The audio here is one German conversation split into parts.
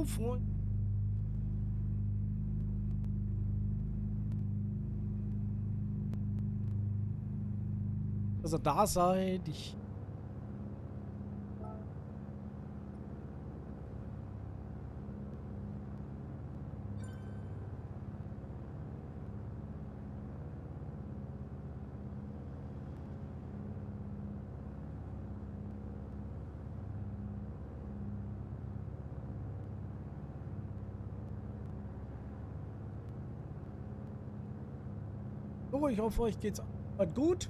Hallo, Freund. Dass ihr da seid. So, ich hoffe, euch geht's gut.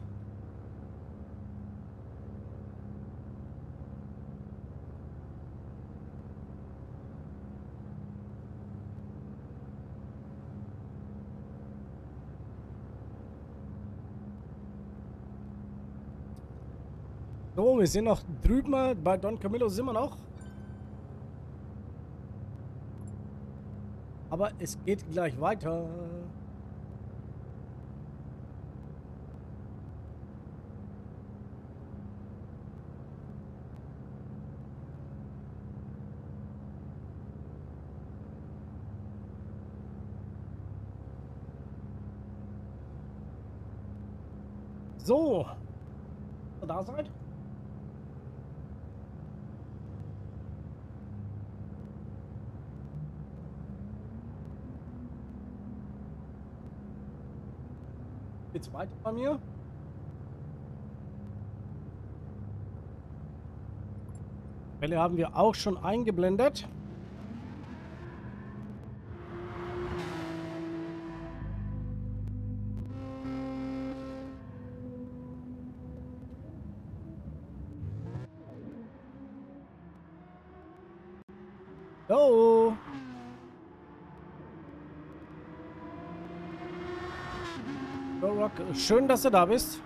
So, wir sind noch drüben bei Don Camillo, sind wir noch. Aber es geht gleich weiter. So, da seid. Geht's weiter bei mir? Welle haben wir auch schon eingeblendet. Jo. So, Rock, schön, dass du da bist.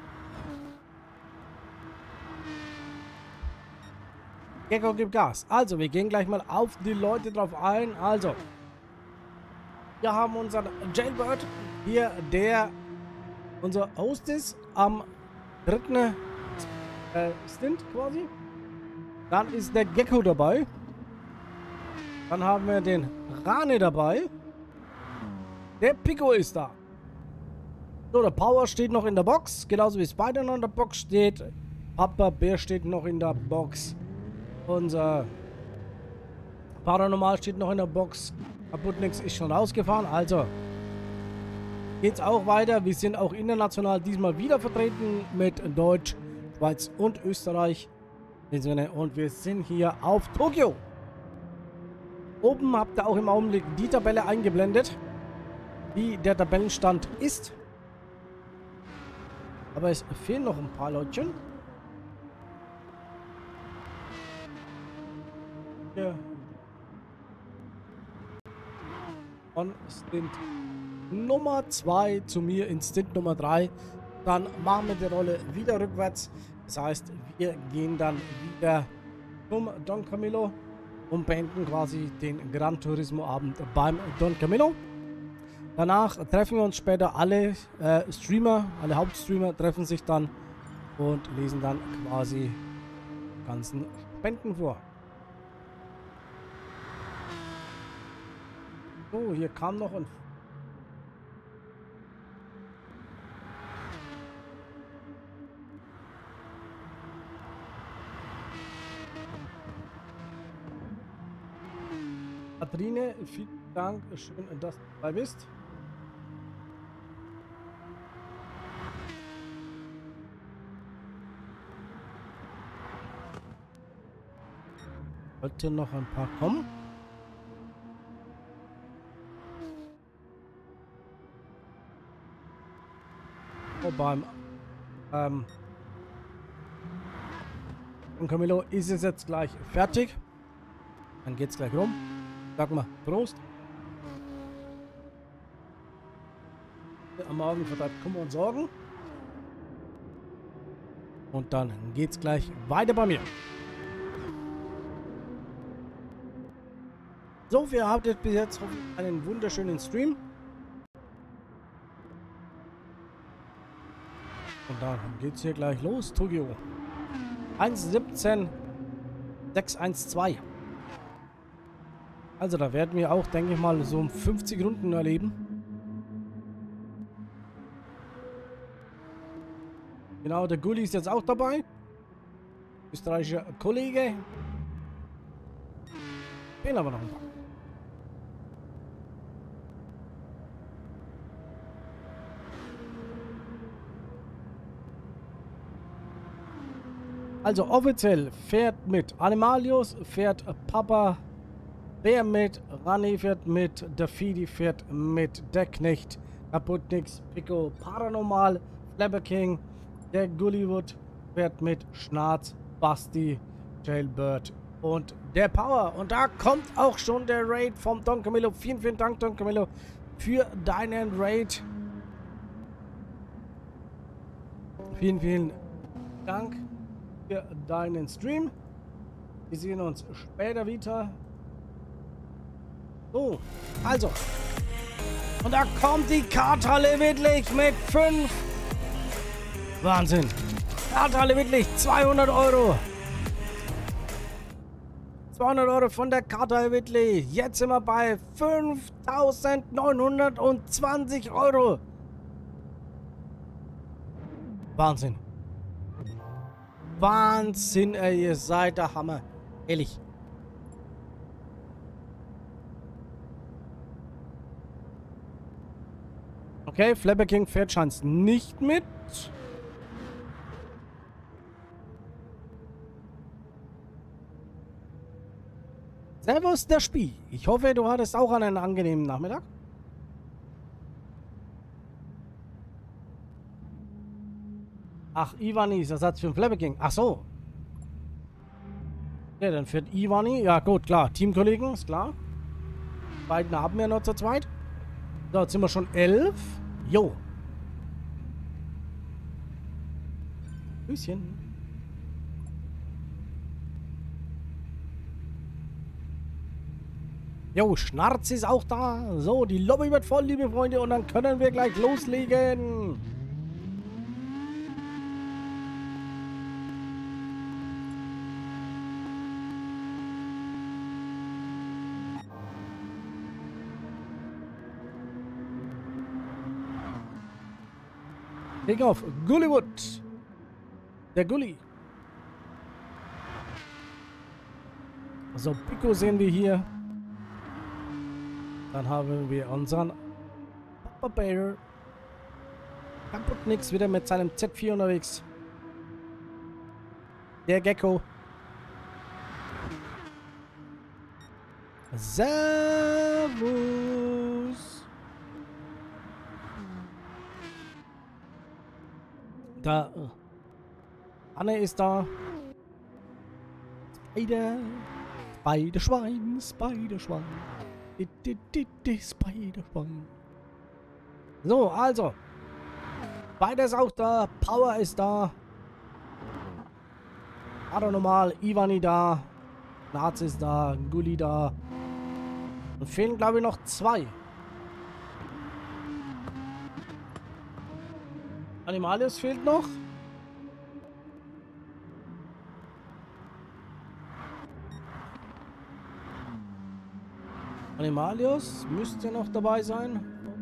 Gecko gibt Gas. Also, wir gehen gleich mal auf die Leute drauf ein. Also, wir haben unseren Jailbird hier, der unser Host ist am dritten Stint quasi. Dann ist der Gecko dabei. Dann haben wir den Rane dabei. Der Pico ist da. So, der Power steht noch in der Box. Genauso wie Spider noch in der Box steht. Papa Bär steht noch in der Box. Unser Paranormal steht noch in der Box. Kaputtnix ist schon rausgefahren. Also geht's auch weiter. Wir sind auch international diesmal wieder vertreten mit Deutsch, Schweiz und Österreich. Und wir sind hier auf Tokio. Oben habt ihr auch im Augenblick die Tabelle eingeblendet, wie der Tabellenstand ist. Aber es fehlen noch ein paar Leutchen. Hier. Von Stint Nummer 2 zu mir in Stint Nummer 3. Dann machen wir die Rolle wieder rückwärts. Das heißt, wir gehen dann wieder zum Don Camillo und beenden quasi den Gran Turismo Abend beim Don Camillo. Danach treffen wir uns später alle Streamer, alle Hauptstreamer treffen sich dann und lesen dann quasi die ganzen Spenden vor. So, hier kam noch ein... Katrine, vielen Dank, schön, dass du dabei bist. Sollte noch ein paar kommen. Oh, beim und Camillo ist es jetzt gleich fertig. Dann geht's gleich rum. Sag mal, Prost. Am Morgen vertreibt Kummer und Sorgen. Und dann geht's gleich weiter bei mir. So, ihr habt jetzt bis jetzt einen wunderschönen Stream. Und dann geht's hier gleich los, Tokio. 1:17 612. Also da werden wir auch, denke ich mal, so um 50 Runden erleben. Genau, der Gulli ist jetzt auch dabei. Österreichischer Kollege. Den aber noch ein paar. Also offiziell fährt mit Animalius, fährt Papa Bär mit, Rani fährt mit, der Fidi fährt mit, der Knecht, Kaputnix, Pico, Paranormal, Flapper King, der Gullywood fährt mit, Schnarz, Basti, Jailbird und der Power. Und da kommt auch schon der Raid vom Don Camillo. Vielen, vielen Dank, Don Camillo, für deinen Raid. Vielen, vielen Dank für deinen Stream. Wir sehen uns später wieder. So, also. Und da kommt die Karthalle Wittlich mit 5. Wahnsinn. Karthalle Wittlich, 200 Euro. 200 Euro von der Karthalle Wittlich. Jetzt sind wir bei 5.920 Euro. Wahnsinn. Wahnsinn, ey, ihr seid der Hammer. Ehrlich. Okay, Flapper King fährt scheint nicht mit. Servus, der Spie. Ich hoffe, du hattest auch einen angenehmen Nachmittag. Ach, Ivani ist Ersatz für den Flapper King. Ach so. Ja, dann fährt Ivani. Ja, gut, klar. Teamkollegen, ist klar. Beiden haben wir noch zu zweit. So, jetzt sind wir schon 11. Jo. Grüßchen. Jo, Schnarz ist auch da. So, die Lobby wird voll, liebe Freunde. Und dann können wir gleich loslegen. Kick auf Gullywood. Der Gully. So, Pico sehen wir hier. Dann haben wir unseren Papa Bear. Kaputt nix, wieder mit seinem Z4 unterwegs. Der Gecko. Servus. Da. Anne ist da. Spiderschwein. Spiderschwein. Spiderschwein. So, also. Spider ist auch da. Power ist da. Paranormal. Ivani da. Nazi ist da. Gulli da. Und fehlen, glaube ich, noch 2. Animalius fehlt noch. Animalius müsste noch dabei sein.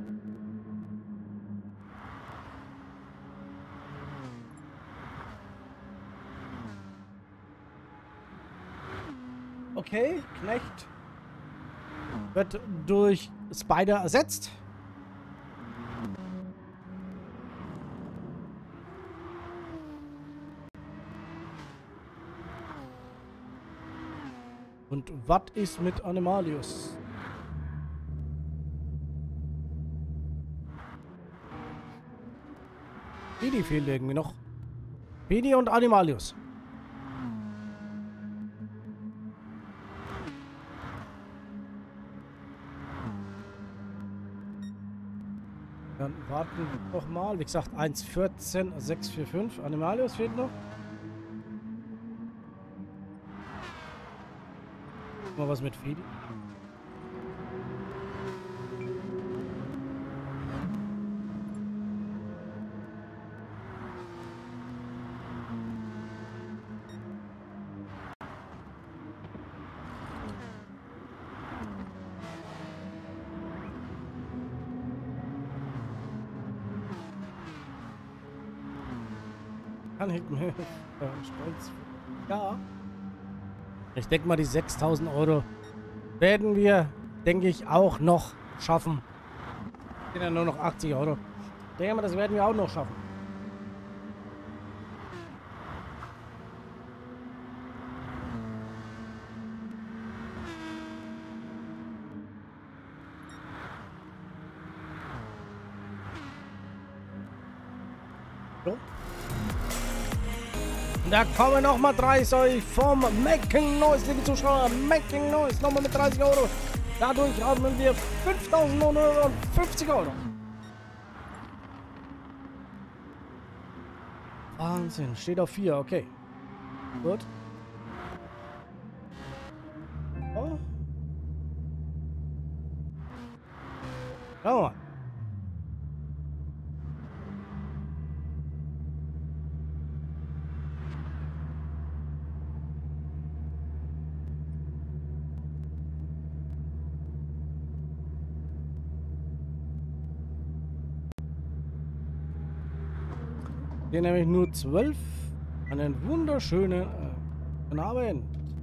Okay, Knecht wird durch Spider ersetzt. Und was ist mit Animalius? Pedi fehlt irgendwie noch. Pedi und Animalius. Dann warten wir noch mal. Wie gesagt, 1,14, 6,45. Animalius fehlt noch. Mal was mit Fedi. Kann ich mir stolz. Ja. Ich denke mal, die 6.000 Euro werden wir, denke ich, auch noch schaffen. Sind ja nur noch 80 Euro. Ich denke mal, das werden wir auch noch schaffen. So. Da kommen nochmal 30 vom Making Noise, liebe Zuschauer. Making Noise, nochmal mit 30 Euro. Dadurch haben wir 5.950 Euro. Wahnsinn, steht auf 4, okay. Gut. Oh. Schauen wir mal. Hier nämlich nur 12. Einen wunderschönen guten Abend.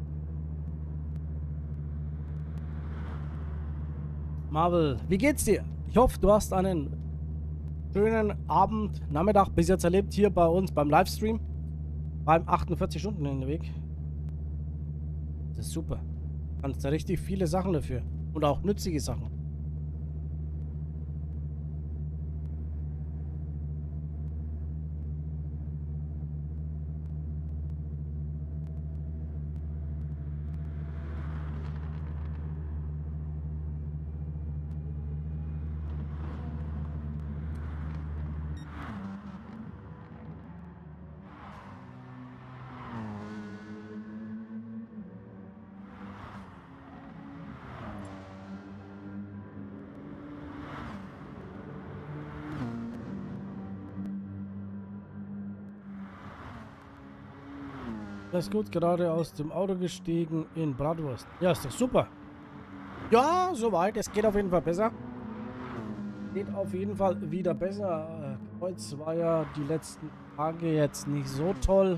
Marvel, wie geht's dir? Ich hoffe, du hast einen schönen Abend, Nachmittag bis jetzt erlebt hier bei uns beim Livestream. Beim 48-Stunden-Weg. Das ist super. Kannst da richtig viele Sachen dafür. Und auch nützliche Sachen. Das ist gut, gerade aus dem Auto gestiegen in Bratwurst. Ja, ist doch super. Ja, soweit. Es geht auf jeden Fall besser. Geht auf jeden Fall wieder besser. Kreuz war ja die letzten Tage jetzt nicht so toll.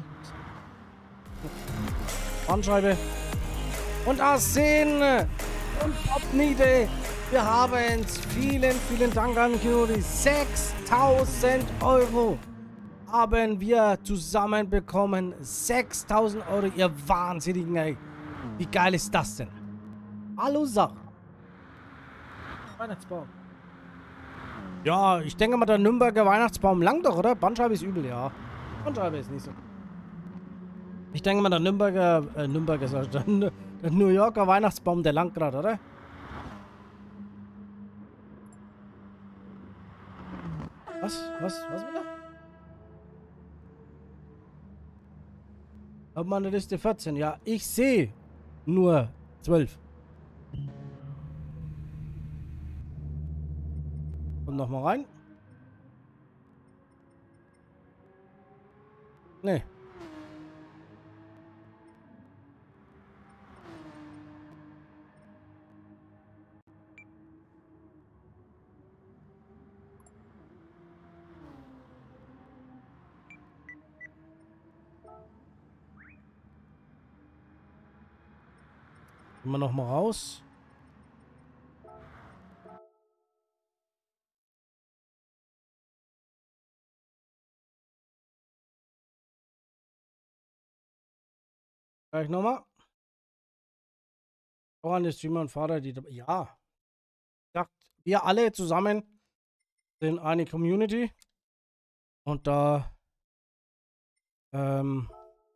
Bandscheibe. Und Arsen und Popnide. Wir haben es. Vielen, vielen Dank an Kinori. 6.000 Euro haben wir zusammen bekommen. 6.000 Euro, ihr Wahnsinnigen, ey. Wie geil ist das denn? Hallo, Sache. Weihnachtsbaum. Ja, ich denke mal, der Nürnberger Weihnachtsbaum langt doch, oder? Bandscheibe ist übel, ja. Bandscheibe ist nicht so. Ich denke mal, der der New Yorker Weihnachtsbaum, der langt gerade, oder? Was wieder? Auf meiner Liste 14. Ja, ich sehe nur 12. Und nochmal rein. Nee. Gehen wir nochmal raus. Gleich nochmal. Voran der Streamer und Vater, die... Ja. Sagt, wir alle zusammen sind eine Community. Und da... haben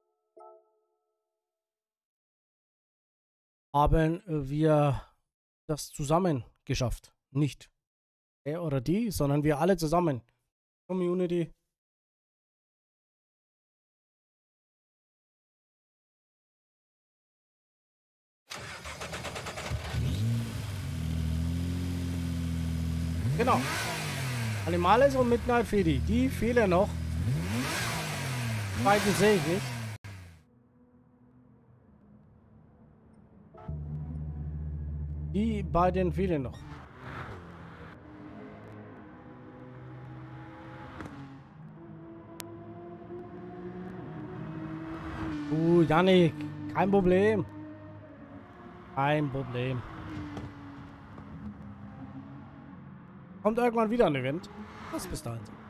wir das zusammen geschafft. Nicht er oder die, sondern wir alle zusammen. Community. Genau. Animales und Midnight Fedi. Die fehlen noch. Beiden sehe ich nicht. Die beiden fehlen noch. Janik, kein Problem. Kein Problem. Kommt irgendwann wieder ein Event. Was bis dahin so.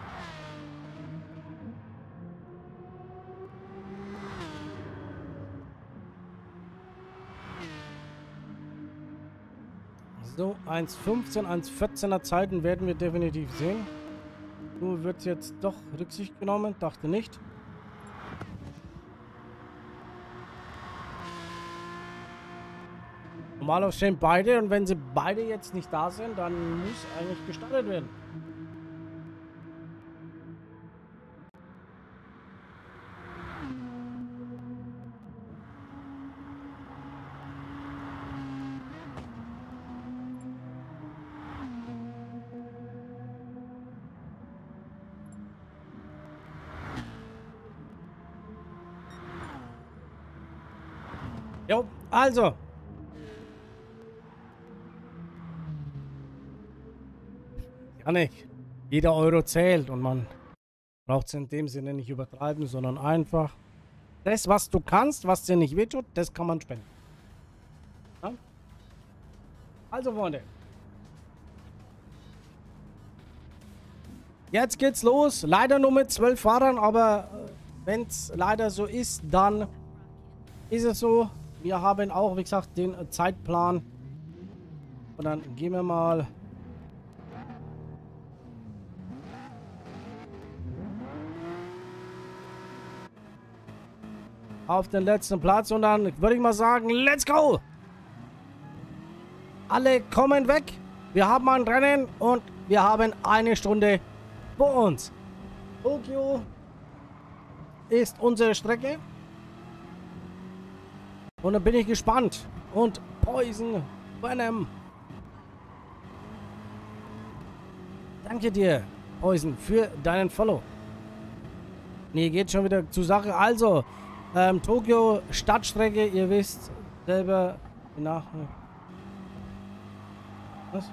So, 1,15, 1,14er Zeiten werden wir definitiv sehen. Nur wird jetzt doch Rücksicht genommen, dachte nicht. Normalerweise stehen beide und wenn sie beide jetzt nicht da sind, dann muss eigentlich gestartet werden. Jo, also. Janik, jeder Euro zählt und man braucht es in dem Sinne nicht übertreiben, sondern einfach das, was du kannst, was dir nicht wehtut, das kann man spenden. Ja? Also, Freunde. Jetzt geht's los. Leider nur mit 12 Fahrern, aber wenn es leider so ist, dann ist es so. Wir haben auch, wie gesagt, den Zeitplan. Und dann gehen wir mal auf den letzten Platz. Und dann würde ich mal sagen, let's go! Alle kommen weg. Wir haben ein Rennen und wir haben eine Stunde vor uns. Tokio ist unsere Strecke. Und dann bin ich gespannt. Und Poison Venom. Danke dir, Poison, für deinen Follow. Nee, geht schon wieder zur Sache. Also, Tokio Stadtstrecke, ihr wisst selber nach. Was?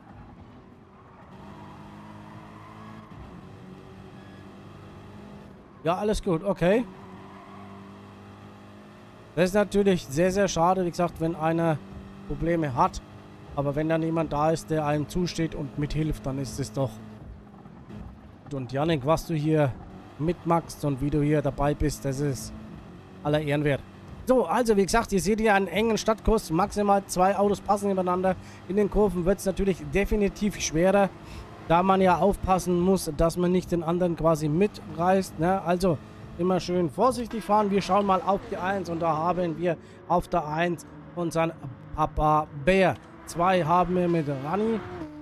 Ja, alles gut, okay. Das ist natürlich sehr, sehr schade, wie gesagt, wenn einer Probleme hat. Aber wenn dann jemand da ist, der einem zusteht und mithilft, dann ist es doch. Und Janik, was du hier mitmachst und wie du hier dabei bist, das ist aller Ehren wert. So, also wie gesagt, ihr seht hier einen engen Stadtkurs. Maximal 2 Autos passen übereinander. In den Kurven wird es natürlich definitiv schwerer, da man ja aufpassen muss, dass man nicht den anderen quasi mitreißt. Ne? Also immer schön vorsichtig fahren. Wir schauen mal auf die 1 und da haben wir auf der 1 unseren Papa Bär. 2 haben wir mit Rani.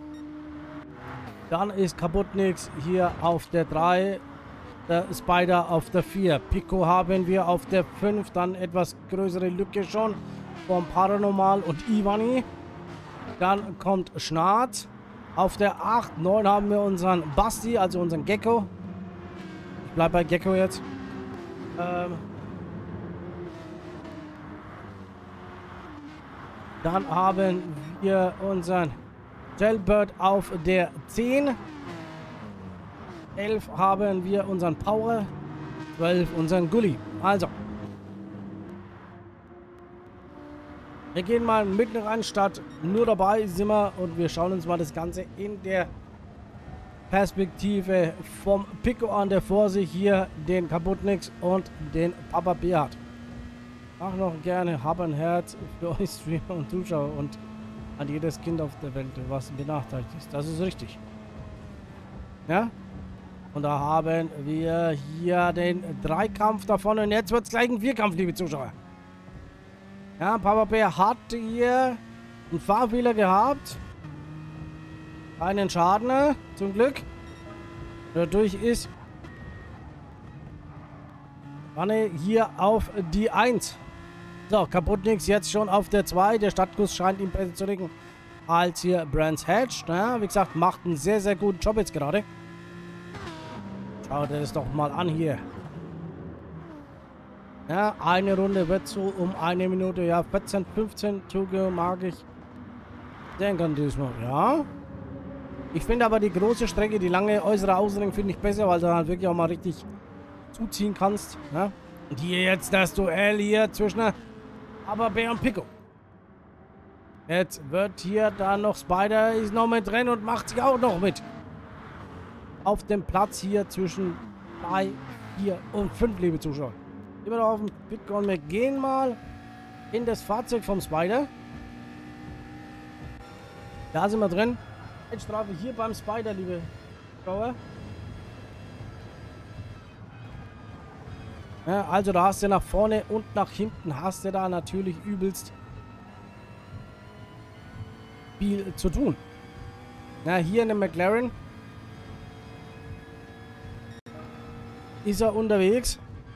Dann ist Kaputtnix hier auf der 3. Der Spider auf der 4. Pico haben wir auf der 5. Dann etwas größere Lücke schon vom Paranormal und Ivani. Dann kommt Schnarrt. Auf der 8, 9 haben wir unseren Basti, also unseren Gecko. Ich bleibe bei Gecko jetzt. Dann haben wir unseren Jailbird auf der 10. 11 haben wir unseren Power. 12 unseren Gully. Also. Wir gehen mal mitten rein, statt nur dabei sind wir und wir schauen uns mal das Ganze in der Perspektive vom Pico an, der vor sich hier den Kaputtnix und den Papa Bär hat. Ach, noch gerne, hab ein Herz für euch Streamer und Zuschauer und an jedes Kind auf der Welt, was benachteiligt ist. Das ist richtig. Ja? Und da haben wir hier den Dreikampf davon und jetzt wird es gleich ein Vierkampf, liebe Zuschauer. Ja, Papa Bär hat hier einen Fahrfehler gehabt. Keinen Schaden, zum Glück. Dadurch ist Wanne hier auf die 1. So, Kaputtnix jetzt schon auf der 2. Der Stadtkurs scheint ihm besser zu liegen als hier Brands Hatch. Ja, wie gesagt, macht einen sehr, sehr guten Job jetzt gerade. Schaut es doch mal an hier. Ja, eine Runde wird so um 1 Minute, ja, 14, 15 Züge mag ich denken diesmal, ja. Ich finde aber die große Strecke, die lange äußere Ausring finde ich besser, weil du halt wirklich auch mal richtig zuziehen kannst, ja. Und hier jetzt das Duell hier zwischen Papa-Bär und Pico. Jetzt wird hier dann noch Spider, ist noch mit drin und macht sich auch noch mit. Auf dem Platz hier zwischen 3, 4 und 5, liebe Zuschauer. Immer noch auf dem Pico und wir gehen mal in das Fahrzeug vom Spider. Da sind wir drin. Strafe hier beim Spider, liebe Zuschauer. Ja, also da hast du nach vorne und nach hinten hast du da natürlich übelst viel zu tun. Na, hier in dem McLaren ist er unterwegs.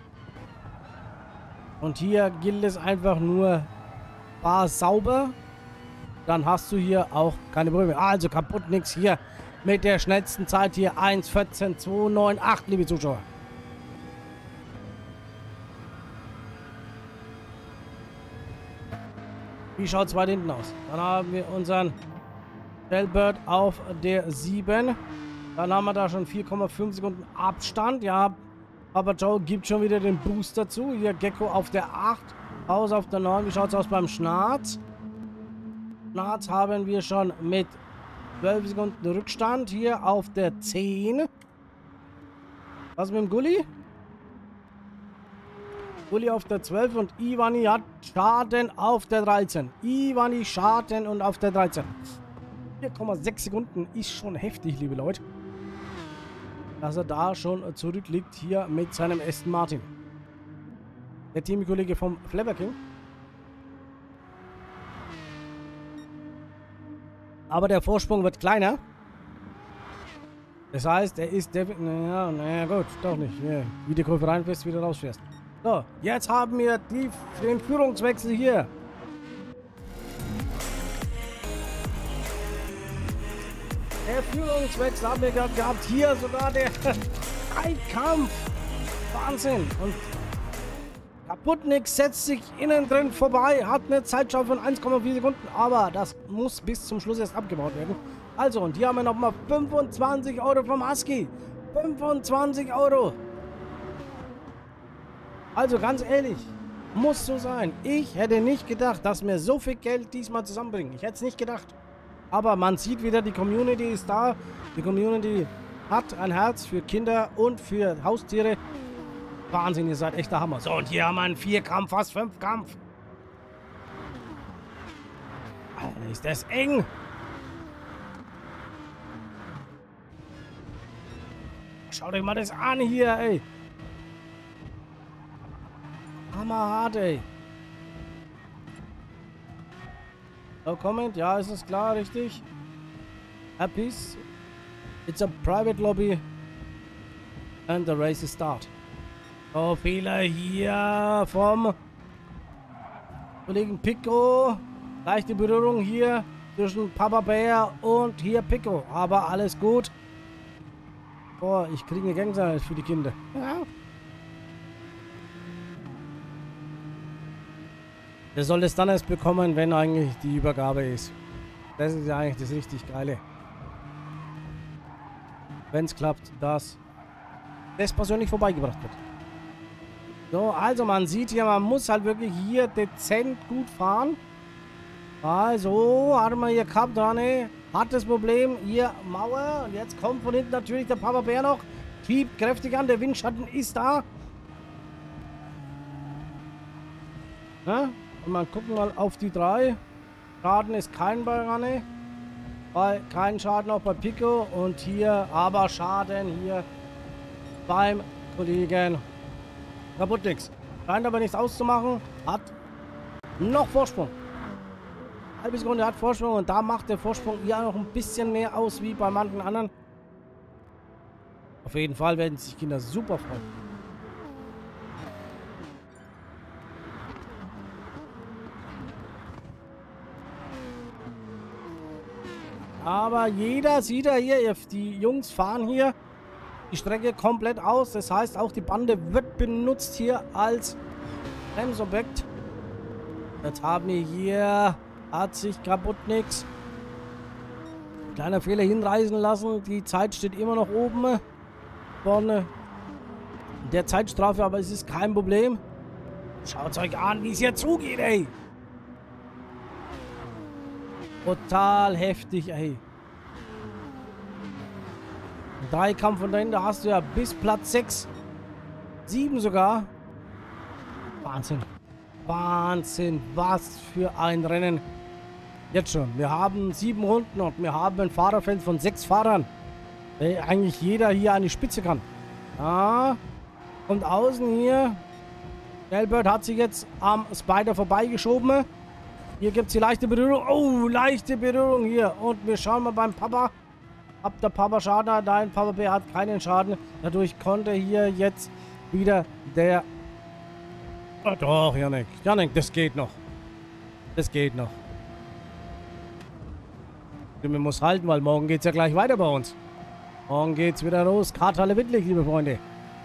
Und hier gilt es einfach nur, fahr sauber. Dann hast du hier auch keine Probleme. Also kaputt nichts hier mit der schnellsten Zeit hier 1:14.298, liebe Zuschauer. Wie schaut es weit hinten aus? Dann haben wir unseren Jailbird auf der 7. Dann haben wir da schon 4,5 Sekunden Abstand. Ja, aber Joe gibt schon wieder den Boost dazu. Hier Gecko auf der 8. Haus auf der 9. Wie schaut es aus beim Schnarz? Schnarz haben wir schon mit 12 Sekunden Rückstand. Hier auf der 10. Was mit dem Gulli? Gulli auf der 12 und Ivani hat Schaden auf der 13. Ivani Schaden und auf der 13. 4,6 Sekunden ist schon heftig, liebe Leute. Dass er da schon zurückliegt hier mit seinem Aston Martin. Der Teamkollege vom Flavor King. Aber der Vorsprung wird kleiner. Das heißt, er ist definitiv... Naja, gut, doch nicht. Ja, wie die Kurve reinfährst, wieder rausfährst. So, jetzt haben wir den Führungswechsel hier. Der Führungswechsel haben wir gerade gehabt. Hier sogar der Dreikampf. Wahnsinn. Und Kaputtnik setzt sich innen drin vorbei. Hat eine Zeitschau von 1,4 Sekunden. Aber das muss bis zum Schluss erst abgebaut werden. Also, und hier haben wir nochmal 25 Euro vom Husky. 25 Euro. Also ganz ehrlich, muss so sein. Ich hätte nicht gedacht, dass wir so viel Geld diesmal zusammenbringen. Ich hätte es nicht gedacht. Aber man sieht wieder, die Community ist da. Die Community hat ein Herz für Kinder und für Haustiere. Wahnsinn, ihr seid echt der Hammer. So, und hier haben wir einen 4-Kampf, fast 5-Kampf. Alter, ist das eng. Schaut euch mal das an hier, ey. Hammerhart, ey. No comment, ja, ist es klar, richtig. Happy's. It's a private lobby. And the race is start. So, Fehler hier vom Kollegen Pico. Leichte Berührung hier zwischen Papa Bär und hier Pico. Aber alles gut. Boah, ich kriege eine Gänsehaut für die Kinder. Ja. Wer soll es dann erst bekommen, wenn eigentlich die Übergabe ist? Das ist ja eigentlich das richtig Geile. Wenn es klappt, dass das persönlich vorbeigebracht wird. So, also man sieht hier, man muss halt wirklich hier dezent gut fahren. Also, haben wir hier gehabt dran, hat das Problem, hier Mauer. Und jetzt kommt von hinten natürlich der Papa Bär noch. Schiebt kräftig an, der Windschatten ist da. Ja? Und mal gucken mal auf die 3. Schaden ist kein bei Ranne. Kein Schaden auch bei Pico. Und hier aber Schaden hier beim Kollegen kaputt nix. Scheint aber nichts auszumachen. Hat noch Vorsprung. Halbe Sekunde hat Vorsprung. Und da macht der Vorsprung ja noch ein bisschen mehr aus wie bei manchen anderen. Auf jeden Fall werden sich Kinder super freuen. Aber jeder sieht ja hier, die Jungs fahren hier die Strecke komplett aus. Das heißt, auch die Bande wird benutzt hier als Bremsobjekt. Jetzt haben wir hier, hat sich kaputt nichts. Kleiner Fehler hinreißen lassen. Die Zeit steht immer noch oben. Vorne der Zeitstrafe, aber es ist kein Problem. Schaut euch an, wie es hier zugeht, ey. Total heftig, ey. Dreikampf von dahin, da hast du ja bis Platz 6, 7 sogar. Wahnsinn. Wahnsinn, was für ein Rennen. Jetzt schon. Wir haben 7 Runden und wir haben ein Fahrerfeld von 6 Fahrern. Eigentlich jeder hier an die Spitze kann. Ja. Und außen hier. Jailbird hat sich jetzt am Spider vorbeigeschoben. Hier gibt es die leichte Berührung. Oh, leichte Berührung hier. Und wir schauen mal beim Papa. Ob der Papa Schaden hat. Nein, Papa Bär hat keinen Schaden. Dadurch konnte hier jetzt wieder der... Oh, doch, Janik. Janik, das geht noch. Das geht noch. Man muss halten, weil morgen geht es ja gleich weiter bei uns. Morgen geht's wieder los. Karthalle Wittlich, liebe Freunde.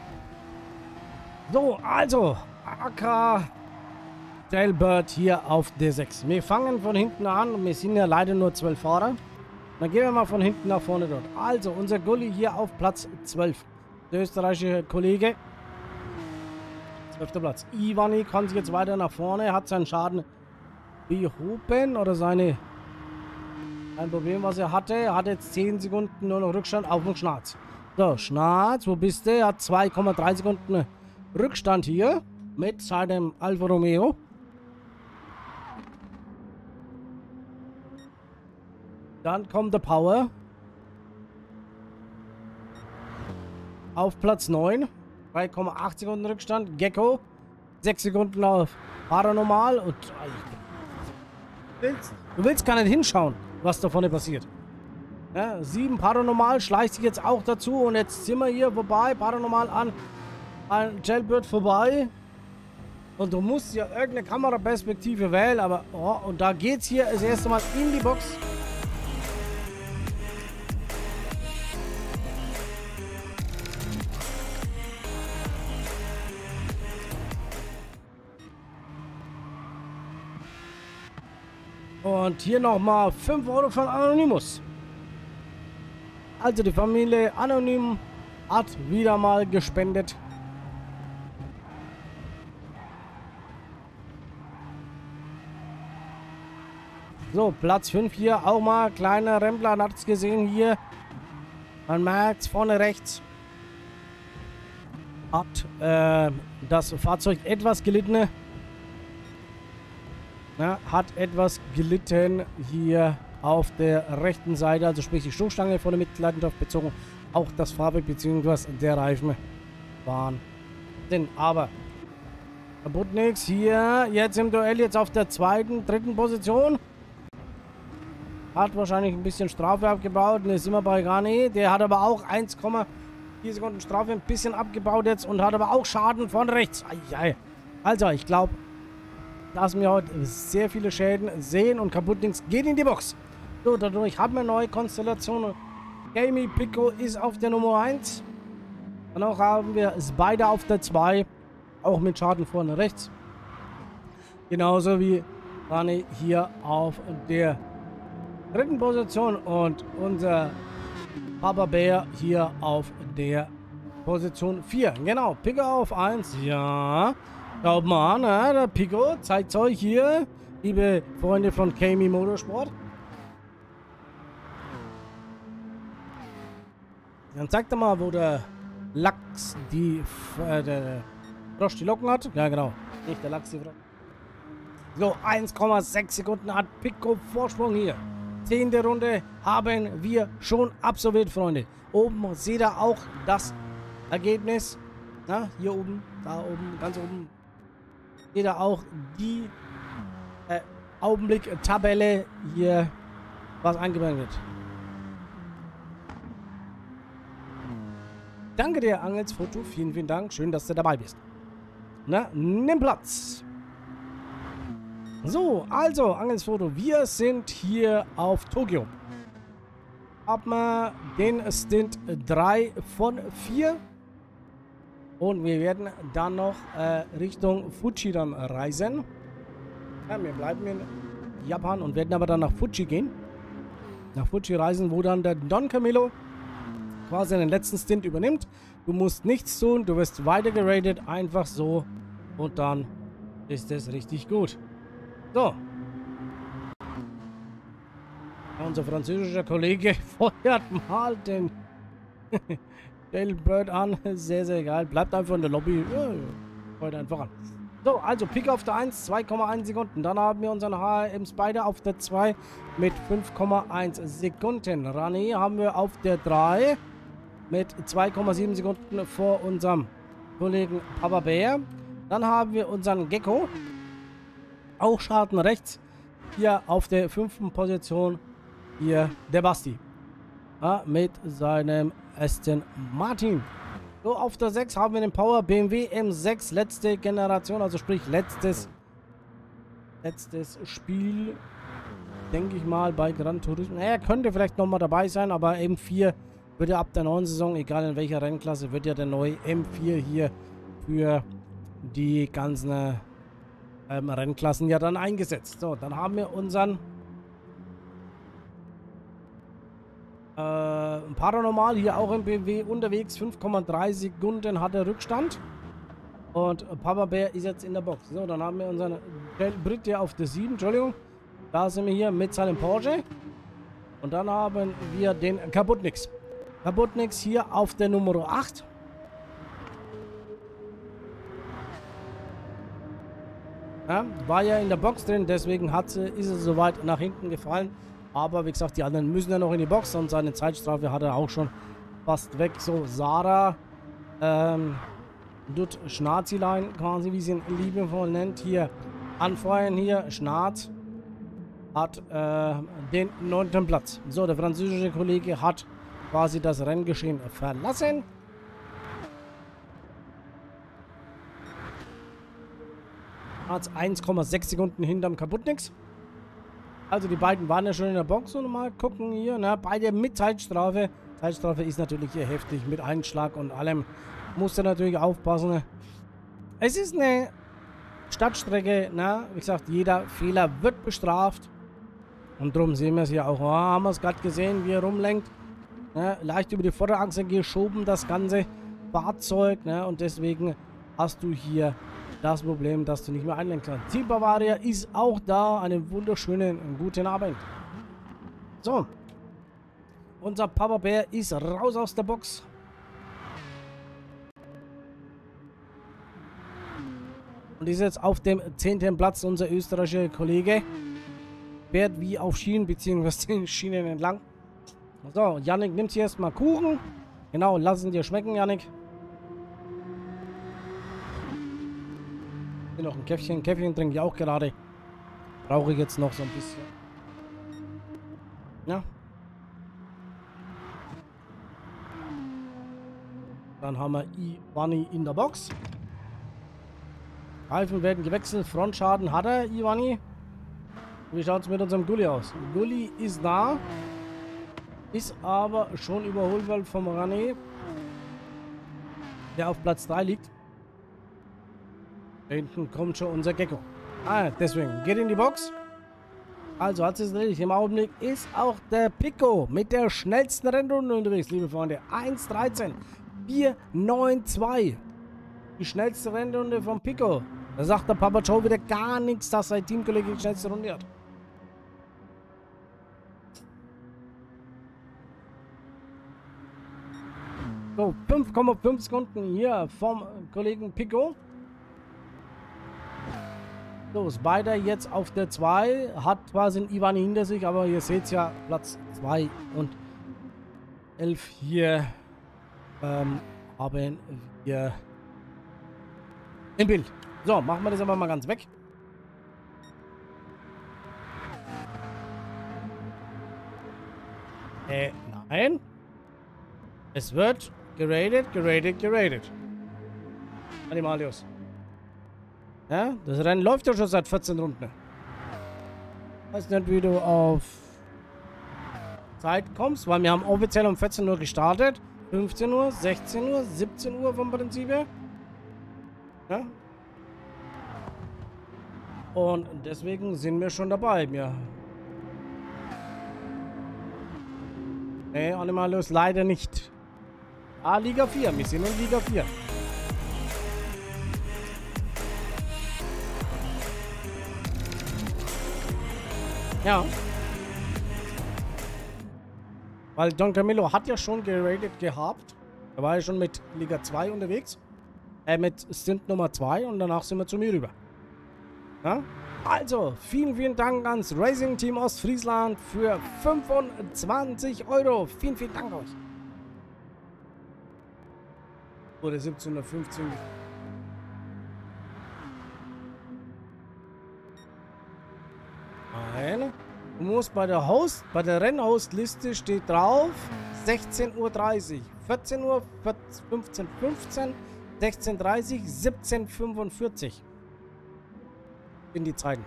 So, also. AK Jailbird hier auf D6. Wir fangen von hinten an. Wir sind ja leider nur 12 Fahrer. Dann gehen wir mal von hinten nach vorne dort. Also, unser Gulli hier auf Platz 12. Der österreichische Kollege. 12. Platz. Ivani kann sich jetzt weiter nach vorne. Hat seinen Schaden behoben oder seine... Ein Problem, was er hatte. Er hat jetzt 10 Sekunden nur noch Rückstand auf den Schnarz. So, Schnarz, wo bist du? Er hat 2,3 Sekunden Rückstand hier mit seinem Alfa Romeo. Dann kommt der Power. Auf Platz 9. 3,8 Sekunden Rückstand. Gecko. 6 Sekunden auf Paranormal. Und du willst gar nicht hinschauen, was da vorne passiert. Ja, 7 Paranormal schleicht sich jetzt auch dazu. Und jetzt sind wir hier vorbei. Paranormal an Jailbird vorbei. Und du musst ja irgendeine Kameraperspektive wählen. Aber, oh, und da geht's hier das erste Mal in die Box. Und hier nochmal 5 Euro von Anonymous. Also die Familie Anonym hat wieder mal gespendet. So, Platz 5 hier. Auch mal kleiner Rempler, hat es gesehen hier. Man merkt es vorne rechts. Hat das Fahrzeug etwas gelitten. Ja, hat etwas gelitten hier auf der rechten Seite, also sprich die Stoßstange von der Mitleidenschaft bezogen, auch das Fahrwerk bzw. der Reifen waren drin. Aber kaputt nichts. Hier jetzt im Duell jetzt auf der 2., 3. Position. Hat wahrscheinlich ein bisschen Strafe abgebaut. Ne, sind wir bei Gani. Der hat aber auch 1,4 Sekunden Strafe ein bisschen abgebaut jetzt und hat aber auch Schaden von rechts. Ai. Also ich glaube, dass wir heute sehr viele Schäden sehen und Kaputtdings geht in die Box. So, dadurch haben wir neue Konstellationen. Gamey Pico ist auf der Nummer 1. Dann auch haben wir Spider auf der 2. Auch mit Schaden vorne rechts. Genauso wie Rani hier auf der 3. Position. Und unser Papa Bär hier auf der Position 4. Genau, Pico auf 1. Ja. Schaut mal an, der Pico zeigt euch hier, liebe Freunde von Gamey Motorsport. Dann zeigt er mal, wo der Lachs der Frosch die Locken hat. Ja, genau. Nicht der Lachs die Frosch. So, 1,6 Sekunden hat Pico Vorsprung hier. 10. Runde haben wir schon absolviert, Freunde. Oben seht ihr auch das Ergebnis. Na, hier oben, da oben, ganz oben. Seht ihr auch die Augenblick-Tabelle hier, was eingebaut wird. Danke dir, Angels Foto. Vielen, vielen Dank. Schön, dass du dabei bist. Na, nimm Platz. So, also, Angels Foto. Wir sind hier auf Tokio. Haben wir den Stint 3 von 4. Und wir werden dann noch Richtung Fuji dann reisen. Ja, wir bleiben in Japan und werden aber dann nach Fuji gehen. Nach Fuji reisen, wo dann der Don Camillo quasi den letzten Stint übernimmt. Du musst nichts tun, du wirst weiter geratet, einfach so. Und dann ist es richtig gut. So. Unser französischer Kollege feuert mal den Jailbird an. Sehr, sehr geil. Bleibt einfach in der Lobby. Ja, feuert einfach an. So, also Pick auf der 1, 2,1 Sekunden. Dann haben wir unseren HRM Spider auf der 2 mit 5,1 Sekunden. Rani haben wir auf der 3 mit 2,7 Sekunden vor unserem Kollegen Papa Bär. Dann haben wir unseren Gecko. Auch Schaden rechts. Hier auf der 5. Position. Hier der Basti. Ja, mit seinem Aston Martin. So, auf der 6 haben wir den Power BMW M6, letzte Generation, also sprich letztes Spiel, denke ich mal, bei Gran Turismo. Naja, könnte vielleicht nochmal dabei sein, aber M4 wird ja ab der neuen Saison, egal in welcher Rennklasse, wird ja der neue M4 hier für die ganzen Rennklassen ja dann eingesetzt. So, dann haben wir unseren Paranormal hier auch im BMW unterwegs. 5,3 Sekunden hat er Rückstand. Und Papa Bär ist jetzt in der Box. So, dann haben wir unseren Brit hier auf der 7. Entschuldigung. Da sind wir hier mit seinem Porsche. Und dann haben wir den Kaputtnix. Kaputtnix hier auf der Nummer 8. Ja, war ja in der Box drin, deswegen ist er so weit nach hinten gefallen. Aber wie gesagt, die anderen müssen ja noch in die Box und seine Zeitstrafe hat er auch schon fast weg. So, Sarah, tut Schnazilein quasi, wie sie ihn liebevoll nennt, hier anfeuern. Hier, Schnaz hat den 9. Platz. So, der französische Kollege hat quasi das Renngeschehen verlassen. Hat 1,6 Sekunden hinterm Kaputtnix. Also die beiden waren ja schon in der Box und mal gucken hier, ne, beide mit Zeitstrafe. Zeitstrafe ist natürlich hier heftig mit Einschlag und allem. Musst du natürlich aufpassen. Es ist eine Stadtstrecke, ne, wie gesagt, jeder Fehler wird bestraft. Und darum sehen wir es hier auch. Oh, haben wir es gerade gesehen, wie er rumlenkt. Ne, leicht über die Vorderachse geschoben, das ganze Fahrzeug. Ne, und deswegen hast du hier das Problem, dass du nicht mehr einlenken kannst. Team Bavaria ist auch da. Einen wunderschönen, guten Abend. So. Unser Papa Bär ist raus aus der Box. Und ist jetzt auf dem 10. Platz. Unser österreichischer Kollege fährt wie auf Schienen, beziehungsweise den Schienen entlang. So, Yannick nimmt hier erstmal Kuchen. Genau, lassen dir schmecken, Yannick. Hier noch ein Käffchen. Käffchen trinke ich auch gerade. Brauche ich jetzt noch so ein bisschen. Ja. Dann haben wir Ivani in der Box. Reifen werden gewechselt. Frontschaden hat er, Ivani. Wie schaut es mit unserem Gulli aus? Gulli ist da. Ist aber schon überholt worden vom René, der auf Platz 3 liegt. Da hinten kommt schon unser Gecko. Deswegen. Geht in die Box. Also hat es richtig. Im Augenblick ist auch der Pico mit der schnellsten Rennrunde unterwegs, liebe Freunde. 1:13.492. Die schnellste Rennrunde von Pico. Da sagt der Papa Joe wieder gar nichts, dass sein Teamkollege die schnellste Runde hat. So, 5,5 Sekunden hier vom Kollegen Pico. So, Spider jetzt auf der 2. Hat quasi einen Ivani hinter sich, aber ihr seht ja, Platz 2 und 11 hier haben wir im Bild. So, machen wir das aber mal ganz weg. Nein. Es wird geratet. Animalius. Ja, das Rennen läuft ja schon seit 14 Runden. Ich weiß nicht, wie du auf Zeit kommst, weil wir haben offiziell um 14 Uhr gestartet. 15 Uhr, 16 Uhr, 17 Uhr vom Prinzip her. Ja. Und deswegen sind wir schon dabei. Ja. Nee, Animalius leider nicht. Ah, Liga 4. Wir sind in Liga 4. Ja. Weil Don Camillo hat ja schon geradet gehabt. Er war ja schon mit Liga 2 unterwegs. Mit Stint Nummer 2 und danach sind wir zu mir rüber. Ja? Also, vielen, vielen Dank ans Racing Team Ostfriesland für 25 Euro. Vielen, vielen Dank euch. Oder 1715. Nein. Du musst bei der Rennhostliste steht drauf 16:30 Uhr, 14 Uhr, 15:15, 16:30, 17:45. In die Zeiten.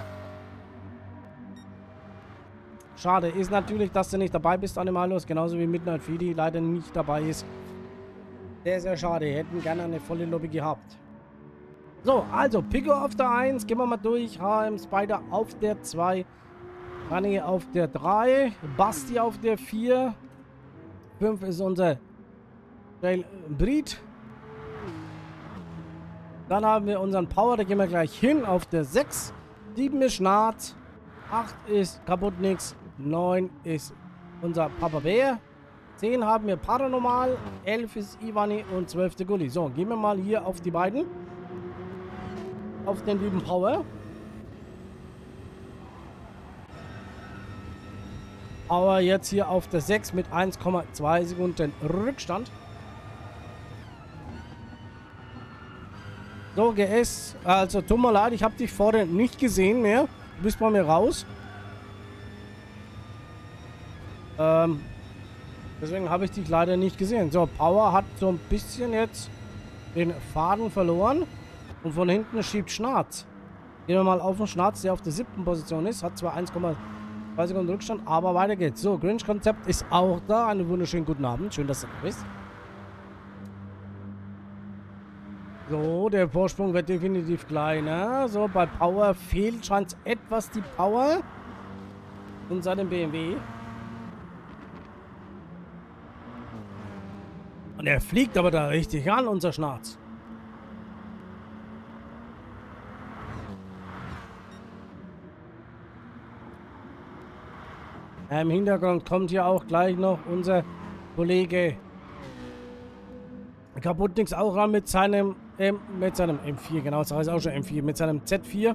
Schade. Ist natürlich, dass du nicht dabei bist, Animalos. Genauso wie Midnight Fidi leider nicht dabei ist. Sehr, sehr schade. Wir hätten gerne eine volle Lobby gehabt. So, also Pico auf der 1. Gehen wir mal durch. HM Spider auf der 2. Rani auf der 3. Basti auf der 4. 5 ist unser Trail Breed. Dann haben wir unseren Power, da gehen wir gleich hin, auf der 6. 7 ist Schnarz. 8 ist Kaputtnix. 9 ist unser Papa Bär. 10 haben wir Paranormal. 11 ist Ivani und 12 der Gulli. So, gehen wir mal hier auf die beiden. Auf den lieben Power. Power jetzt hier auf der 6 mit 1,2 Sekunden Rückstand. So, GS, also tut mir leid, ich habe dich vorhin nicht gesehen mehr. Du bist bei mir raus. Deswegen habe ich dich leider nicht gesehen. So, Power hat so ein bisschen jetzt den Faden verloren. Und von hinten schiebt Schnarz. Gehen wir mal auf den Schnarz, der auf der 7. Position ist. Hat zwar 1,2 Sekunden Rückstand, aber weiter geht's. So, Grinch-Konzept ist auch da. Einen wunderschönen guten Abend. Schön, dass du da bist. So, der Vorsprung wird definitiv kleiner. So, bei Power fehlt scheint etwas die Power in seinem BMW. Und er fliegt aber da richtig an, unser Schnarz. Im Hintergrund kommt hier auch gleich noch unser Kollege Kaputtnix auch ran mit seinem M4, genau, das heißt auch schon M4, mit seinem Z4.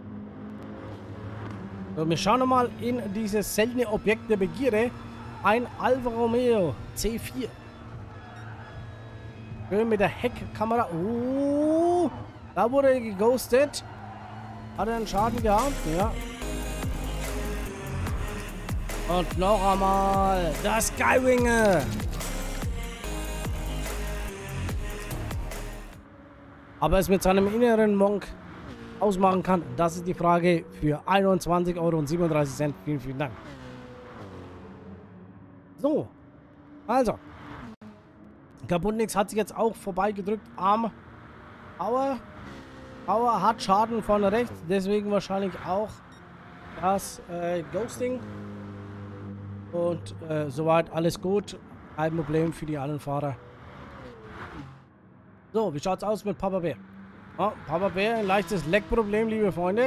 So, wir schauen nochmal in dieses seltene Objekt der Begierde. Ein Alfa Romeo C4. Schön mit der Heckkamera. Oh, da wurde er geghostet. Hat er einen Schaden gehabt? Ja. Und noch einmal das Skywinger. Aber es mit seinem inneren Monk ausmachen kann, das ist die Frage für 21,37 Euro. Vielen, vielen Dank. So, also. Kaputtnix hat sich jetzt auch vorbeigedrückt am Power. Power hat Schaden von rechts, deswegen wahrscheinlich auch das Ghosting. Und soweit alles gut. Kein Problem für die anderen Fahrer. So, wie schaut's aus mit Papa Bär? Oh, Papa Bär, ein leichtes Leckproblem, liebe Freunde.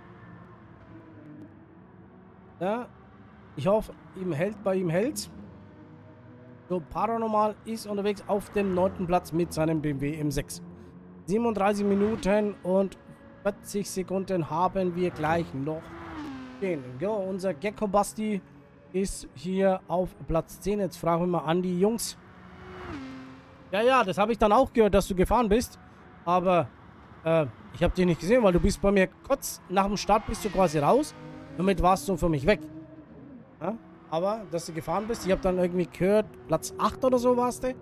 Ja, ich hoffe, bei ihm hält's. So, Paranormal ist unterwegs auf dem 9. Platz mit seinem BMW M6. 37 Minuten und 40 Sekunden haben wir gleich noch stehen. Ja, unser Gecko Basti ist hier auf Platz 10. Jetzt fragen wir mal an die Jungs. Ja, das habe ich dann auch gehört, dass du gefahren bist. Aber ich habe dich nicht gesehen, weil du bist bei mir kurz nach dem Start bist du quasi raus. Damit warst du für mich weg. Ja? Aber, dass du gefahren bist, ich habe dann irgendwie gehört, Platz 8 oder so warst du.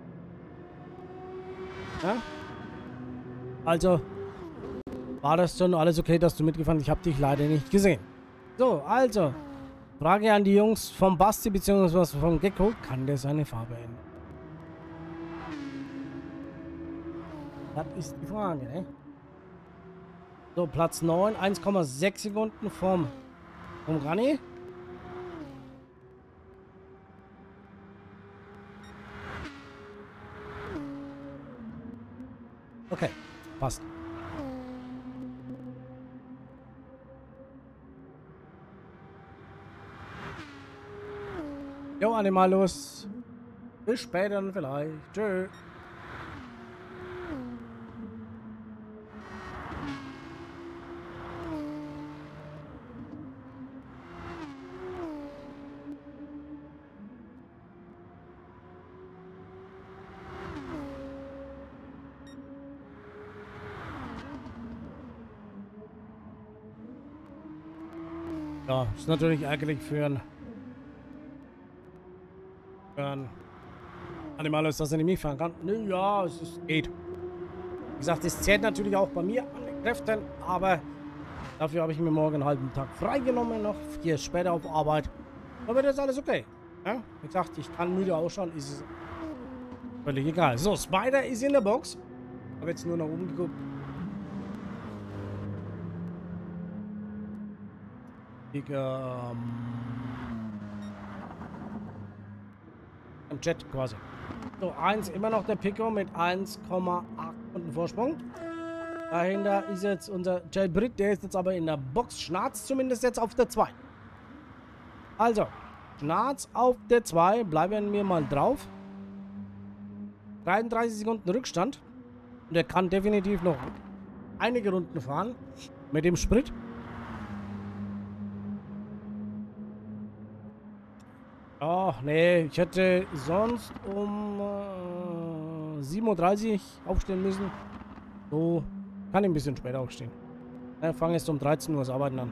Ja? Also, war das schon alles okay, dass du mitgefahren bist? Ich habe dich leider nicht gesehen. So, also, Frage an die Jungs vom Basti bzw. vom Gecko. Kann der seine Farbe ändern? Das ist die Frage, ne? So, Platz 9, 1,6 Sekunden vom Rani. Okay, passt. Jo, Animalus. Bis später dann vielleicht. Tschö. Ja, ist natürlich ärgerlich für einen Animalus, dass er nicht mitfahren kann. Nö, ja, geht. Wie gesagt, das zählt natürlich auch bei mir an den Kräften, aber dafür habe ich mir morgen einen halben Tag freigenommen, noch 4 später auf Arbeit. Da wird jetzt alles okay. Ja? Wie gesagt, ich kann müde ausschauen, ist es völlig egal. So, Spider ist in der Box. Ich habe jetzt nur nach oben geguckt. Im Chat quasi. So, 1 immer noch der Pico mit 1,8 Stunden Vorsprung. Dahinter ist jetzt unser Jailbrit, der ist jetzt aber in der Box. Schnarz zumindest jetzt auf der 2. Also, Schnarz auf der 2, bleiben wir mal drauf. 33 Sekunden Rückstand. Und er kann definitiv noch einige Runden fahren mit dem Sprit. Ach, nee, ich hätte sonst um 7:30 Uhr aufstehen müssen. So, kann ich ein bisschen später aufstehen. Ich fange jetzt um 13 Uhr das Arbeiten an.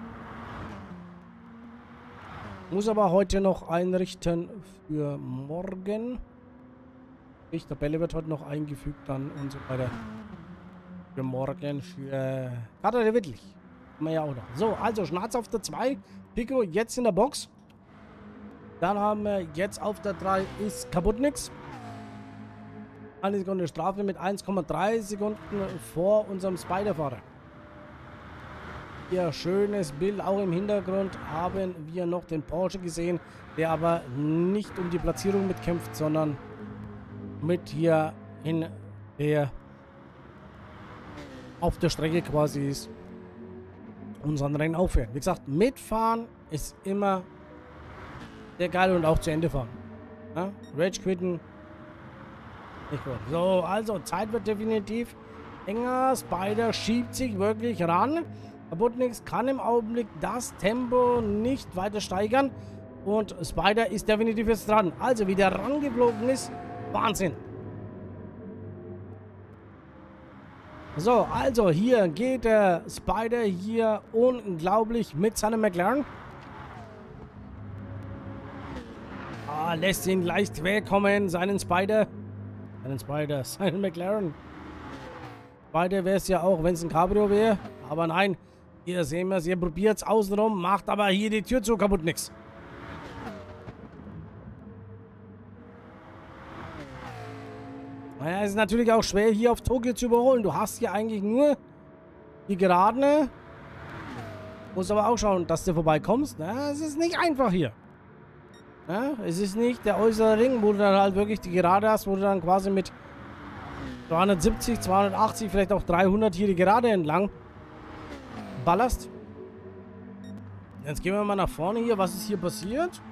Muss aber heute noch einrichten für morgen. Die Tabelle wird heute noch eingefügt dann und so weiter. Für morgen, für Kader der Wittlich. Haben wir ja auch noch. So, also Schnarz auf der 2. Pico jetzt in der Box. Dann haben wir jetzt auf der 3 ist kaputt nix. 1 Sekunde Strafe mit 1,3 Sekunden vor unserem Spider-Fahrer. Hier schönes Bild, auch im Hintergrund haben wir noch den Porsche gesehen, der aber nicht um die Platzierung mitkämpft, sondern mit hier in der auf der Strecke quasi ist. Unseren Rennen aufhören. Wie gesagt, mitfahren ist immer sehr geil und auch zu Ende fahren. Ja? Rage quitten. Nicht gut. So, also Zeit wird definitiv enger. Spider schiebt sich wirklich ran. Kaputtnix kann im Augenblick das Tempo nicht weiter steigern. Und Spider ist definitiv jetzt dran. Also, wie der rangeflogen ist, Wahnsinn. So, also hier geht der Spider hier unglaublich mit seinem McLaren. Lässt ihn leicht wegkommen, seinen McLaren. Spider wäre es ja auch, wenn es ein Cabrio wäre. Aber nein, hier sehen wir es, ihr probiert es außenrum, macht aber hier die Tür zu, kaputt nix. Naja, es ist natürlich auch schwer, hier auf Tokio zu überholen. Du hast hier eigentlich nur die Geraden. Musst aber auch schauen, dass du vorbeikommst. Na, es ist nicht einfach hier. Ja, es ist nicht der äußere Ring, wo du dann halt wirklich die Gerade hast, wo du dann quasi mit 270, 280, vielleicht auch 300 hier die Gerade entlang ballerst. Jetzt gehen wir mal nach vorne hier. Was ist hier passiert?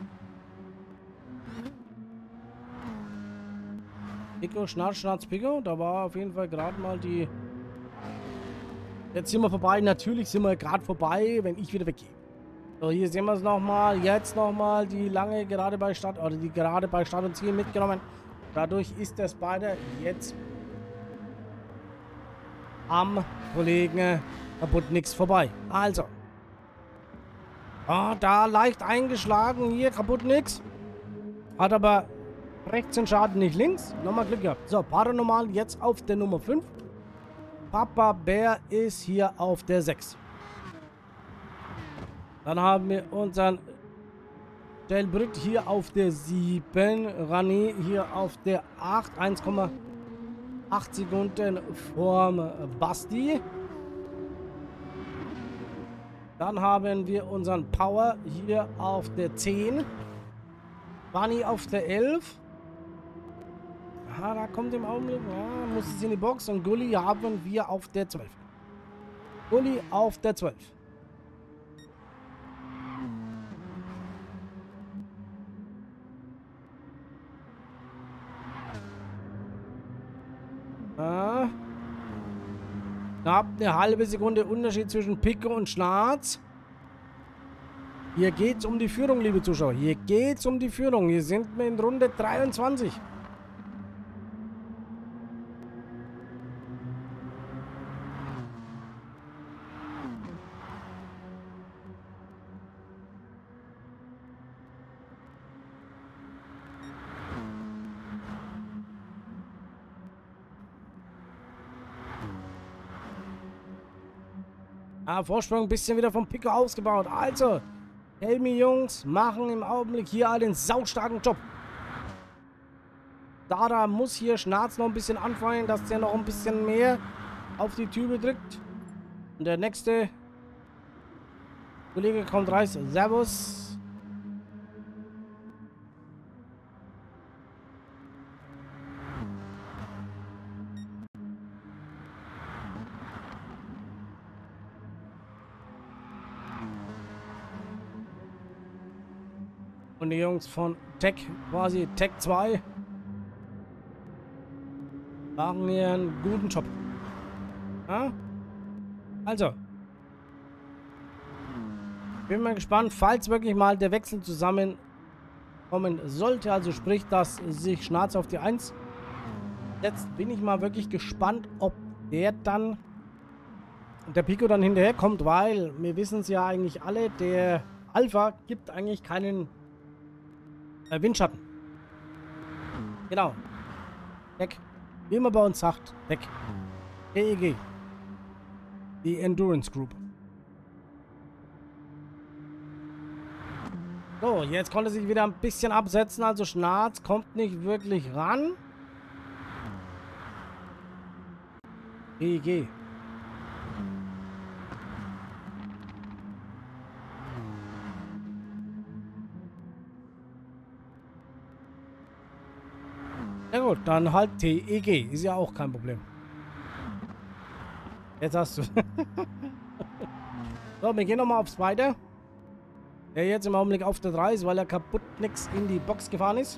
Pico, Schnarz, Pico. Da war auf jeden Fall gerade mal die... Jetzt sind wir vorbei. Natürlich sind wir gerade vorbei, wenn ich wieder weggehe. So, hier sehen wir es nochmal. Jetzt nochmal die lange Gerade bei Start, oder die Gerade bei Start und Ziel mitgenommen. Dadurch ist der Spider jetzt am Kollegen kaputt nichts vorbei. Also. Da leicht eingeschlagen. Hier kaputt nichts. Hat aber rechts den Schaden, nicht links. Nochmal Glück gehabt. So, Paranormal jetzt auf der Nummer 5. Papa Bär ist hier auf der 6. Dann haben wir unseren Jailbrit hier auf der 7. Rani hier auf der 8. 1,8 Sekunden vorm Basti. Dann haben wir unseren Power hier auf der 10. Bunny auf der 11. Da kommt im Augenblick. Ja, muss es in die Box. Und Gulli haben wir auf der 12. Gulli auf der 12. Knapp eine halbe Sekunde Unterschied zwischen Pico und Schwarz. Hier geht's um die Führung, liebe Zuschauer. Hier geht's um die Führung. Hier sind wir in Runde 23. Vorsprung ein bisschen wieder vom Pico ausgebaut. Also, Helmi Jungs machen im Augenblick hier einen saustarken Job. Dada muss hier Schnarz noch ein bisschen anfeuern, dass der noch ein bisschen mehr auf die Tübe drückt. Und der nächste Kollege kommt rein. Servus. Und die Jungs von Tech, quasi Tech 2, machen hier einen guten Job. Ja? Also, bin mal gespannt, falls wirklich mal der Wechsel zusammenkommen sollte, also sprich, dass sich Schnarz auf die 1 setzt, bin ich mal wirklich gespannt, ob der Pico dann hinterherkommt, weil wir wissen es ja eigentlich alle, der Alpha gibt eigentlich keinen Windschatten. Genau. Deck. Wie man bei uns sagt. Deck. EEG. Die Endurance Group. So, jetzt konnte sich wieder ein bisschen absetzen. Also Schnarz kommt nicht wirklich ran. EEG. Ja gut, dann halt TEG. Ist ja auch kein Problem. Jetzt hast du. So, wir gehen nochmal aufs Zweite. Der jetzt im Augenblick auf der 3 ist, weil er kaputt nix in die Box gefahren ist.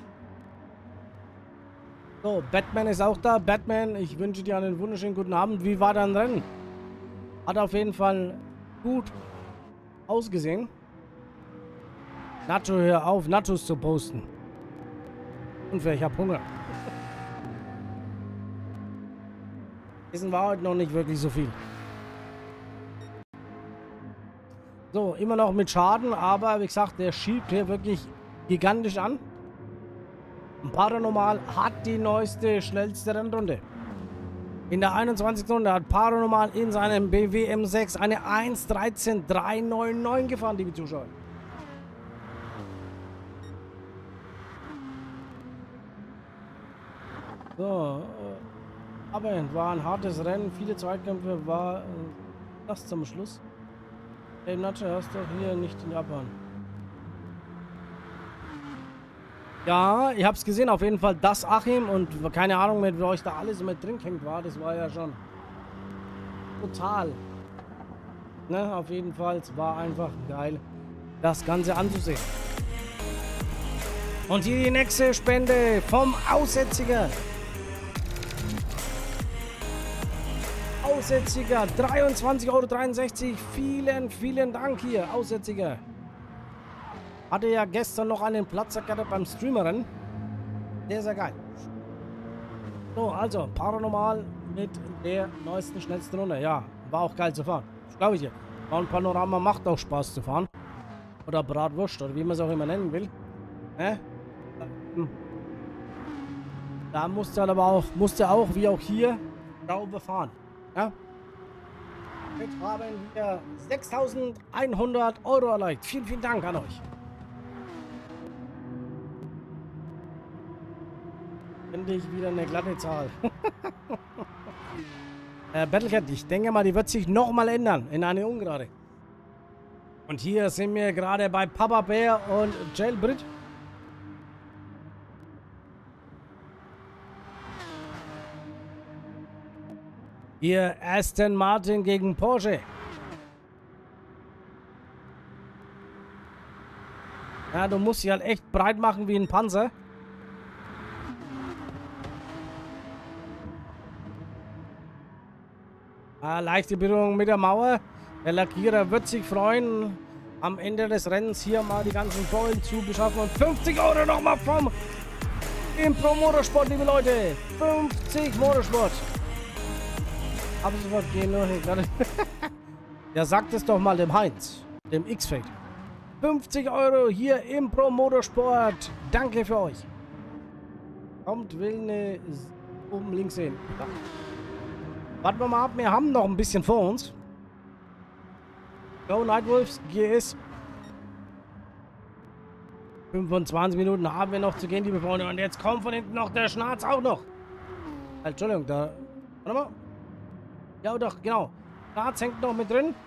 So, Batman ist auch da. Batman, ich wünsche dir einen wunderschönen guten Abend. Wie war dein Rennen? Hat auf jeden Fall gut ausgesehen. Nacho, hör auf, Nachos zu posten. Unfair, ich hab Hunger. Essen war heute noch nicht wirklich so viel. So, immer noch mit Schaden, aber wie gesagt, der schiebt hier wirklich gigantisch an. Paranormal hat die neueste, schnellste Rennrunde. In der 21. Runde hat Paranormal in seinem BMW M6 eine 1:13.399 gefahren, liebe Zuschauer. So, aber war ein hartes Rennen, viele Zweikämpfe, war das zum Schluss. Hey Nacho, hast du hier nicht in Japan? Ja, ich hab's gesehen, auf jeden Fall das Achim und keine Ahnung, mit euch da alles mit drin hängt war, das war ja schon total. Ne, auf jeden Fall, es war einfach geil, das Ganze anzusehen. Und hier die nächste Spende vom Aussätziger. Aussätziger, 23,63 €. Vielen, vielen Dank hier, Aussätziger. Hatte ja gestern noch einen Platz ergattert beim Streameren. Sehr, sehr geil. So, also, Paranormal mit der neuesten, schnellsten Runde. Ja, war auch geil zu fahren. Das glaube ich ja. Und Panorama macht auch Spaß zu fahren. Oder Bratwurst, oder wie man es auch immer nennen will. Da musste er aber auch, wie auch hier, sauber fahren. Ja? Jetzt haben wir 6.100 € erreicht. Vielen, vielen Dank an euch. Endlich wieder eine glatte Zahl. Battlecat, ich denke mal, die wird sich nochmal ändern in eine ungerade. Und hier sind wir gerade bei Papa Bär und Jailbrit. Hier Aston Martin gegen Porsche. Ja, du musst dich halt echt breit machen wie ein Panzer. Leichte Berührung mit der Mauer. Der Lackierer wird sich freuen, am Ende des Rennens hier mal die ganzen Fohlen zu beschaffen. Und 50 Euro nochmal vom Impro Motorsport, liebe Leute. 50 Motorsport. Aber sofort gehen nur nicht. Ja, sagt es doch mal dem Heinz, dem X-Fade. 50 Euro hier im Pro Motorsport. Danke für euch. Kommt, will eine oben links sehen. Ja. Warten wir mal ab, wir haben noch ein bisschen vor uns. Go Nightwolves, GS. 25 Minuten haben wir noch zu gehen, liebe Freunde. Und jetzt kommt von hinten noch der Schnarz auch noch. Entschuldigung, da... Warte mal. Ja doch, genau. Schnarz hängt noch mit drin.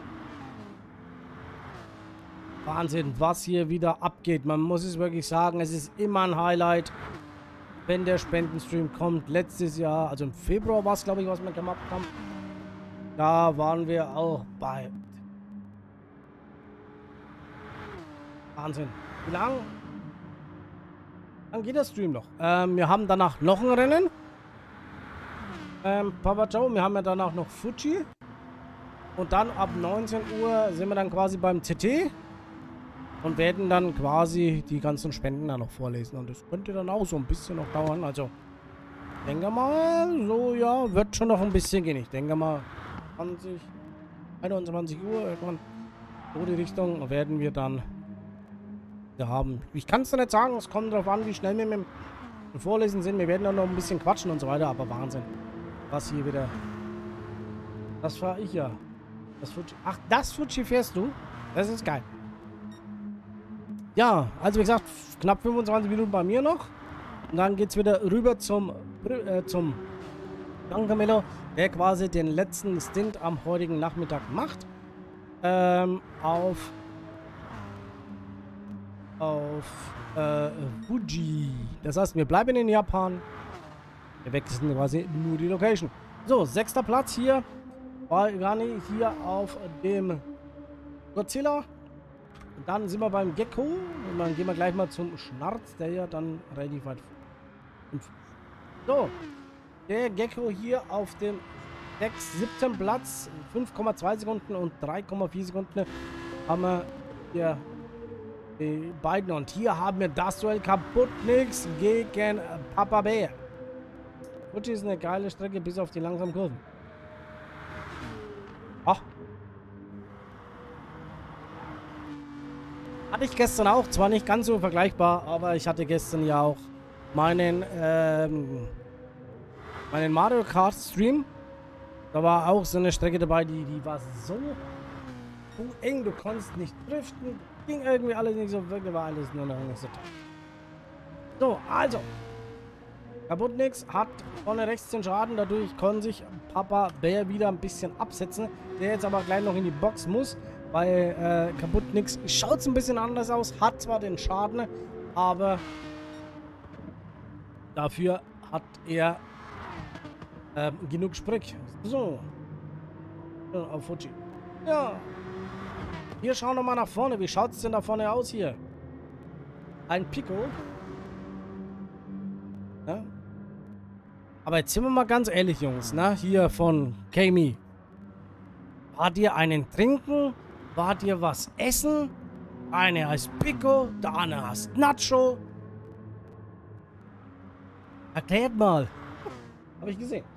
Wahnsinn, was hier wieder abgeht. Man muss es wirklich sagen, es ist immer ein Highlight, wenn der Spendenstream kommt. Letztes Jahr, also im Februar war es, glaube ich, was wir gemacht haben. Da waren wir auch bei... Wahnsinn. Wie lang geht der Stream noch? Wir haben danach noch ein Rennen. Papa Joe, wir haben ja danach noch Fuji. Und dann ab 19 Uhr sind wir dann quasi beim TT. Und werden dann quasi die ganzen Spenden da noch vorlesen. Und das könnte dann auch so ein bisschen noch dauern. Also, denke mal, so ja, wird schon noch ein bisschen gehen. Ich denke mal, 21 Uhr, irgendwann so die Richtung, werden wir dann haben. Ich kann es dir nicht sagen, es kommt darauf an, wie schnell wir mit dem Vorlesen sind. Wir werden dann noch ein bisschen quatschen und so weiter, aber Wahnsinn. Was hier wieder. Das fahre ich ja. Das Fuji. Ach, das Fuji fährst du? Das ist geil. Ja, also wie gesagt, knapp 25 Minuten bei mir noch. Und dann geht es wieder rüber zum Gran Camillo, der quasi den letzten Stint am heutigen Nachmittag macht. Auf Fuji. Das heißt, wir bleiben in Japan. Wir wechseln quasi nur die Location. So, 6. Platz hier. Bei Gani hier auf dem Godzilla. Und dann sind wir beim Gecko. Und dann gehen wir gleich mal zum Schnarz, der ja dann relativ weit. So. Der Gecko hier auf dem 7. Platz. 5,2 Sekunden und 3,4 Sekunden haben wir hier die beiden. Und hier haben wir das Duell kaputt nix gegen Papa Bär. Fuji ist eine geile Strecke bis auf die langsamen Kurven. Ach. Hatte ich gestern auch, zwar nicht ganz so vergleichbar, aber ich hatte gestern ja auch meinen Mario Kart Stream. Da war auch so eine Strecke dabei, die war so eng, du konntest nicht driften, ging irgendwie alles nicht so wirklich, war alles nur noch nicht so toll. So, also. Kaputt nix, hat vorne rechts den Schaden, dadurch konnte sich Papa Bär wieder ein bisschen absetzen, der jetzt aber gleich noch in die Box muss. Weil kaputt nix schaut es ein bisschen anders aus, hat zwar den Schaden, aber dafür hat er genug Sprich. So. Auf Fuji. Ja. Hier schauen wir mal nach vorne. Wie schaut es denn da vorne aus hier? Ein Pico. Ja. Aber jetzt sind wir mal ganz ehrlich, Jungs. Ne? Hier von Kami. Wart ihr einen trinken? Wart ihr was essen? Eine heißt Pico, der andere heißt Nacho. Erklärt mal. Habe ich gesehen.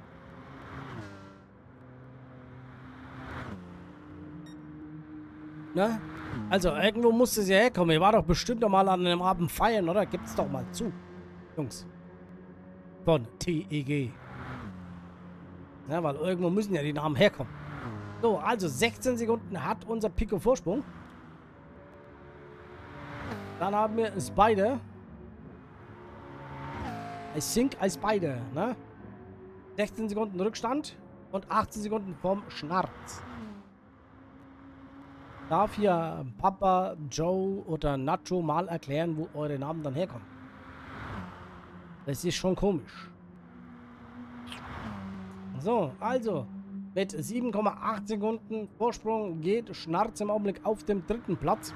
Ne? Also, irgendwo musste sie herkommen. Ihr war doch bestimmt noch mal an einem Abend feiern, oder? Gibt's doch mal zu. Jungs. Von TEG. Ja, weil irgendwo müssen ja die Namen herkommen. So, also 16 Sekunden hat unser Pico Vorsprung. Dann haben wir Spider. I think I Spider, ne? 16 Sekunden Rückstand und 18 Sekunden vom Schnarz. Darf hier Papa, Joe oder Nacho mal erklären, wo eure Namen dann herkommen? Das ist schon komisch. So, also mit 7,8 Sekunden Vorsprung geht Schnarz im Augenblick auf dem 3. Platz.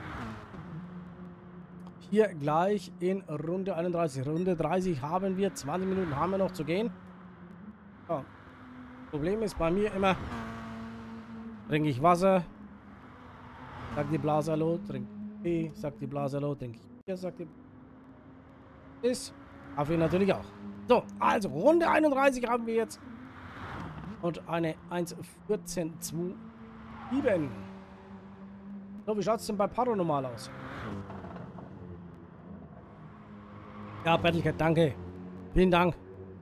Hier gleich in Runde 31. Runde 30 haben wir, 20 Minuten haben wir noch zu gehen. So. Problem ist bei mir immer, trinke ich Wasser, sagt die Blase hallo, trinke Tee, sagt die Blase hallo, trinke ich Bier, sagt die ist Kaffee natürlich auch. So, also Runde 31 haben wir jetzt und eine 1:14,27. So, wie schaut es denn bei Paranormal aus? Ja, Battlecat, danke. Vielen Dank.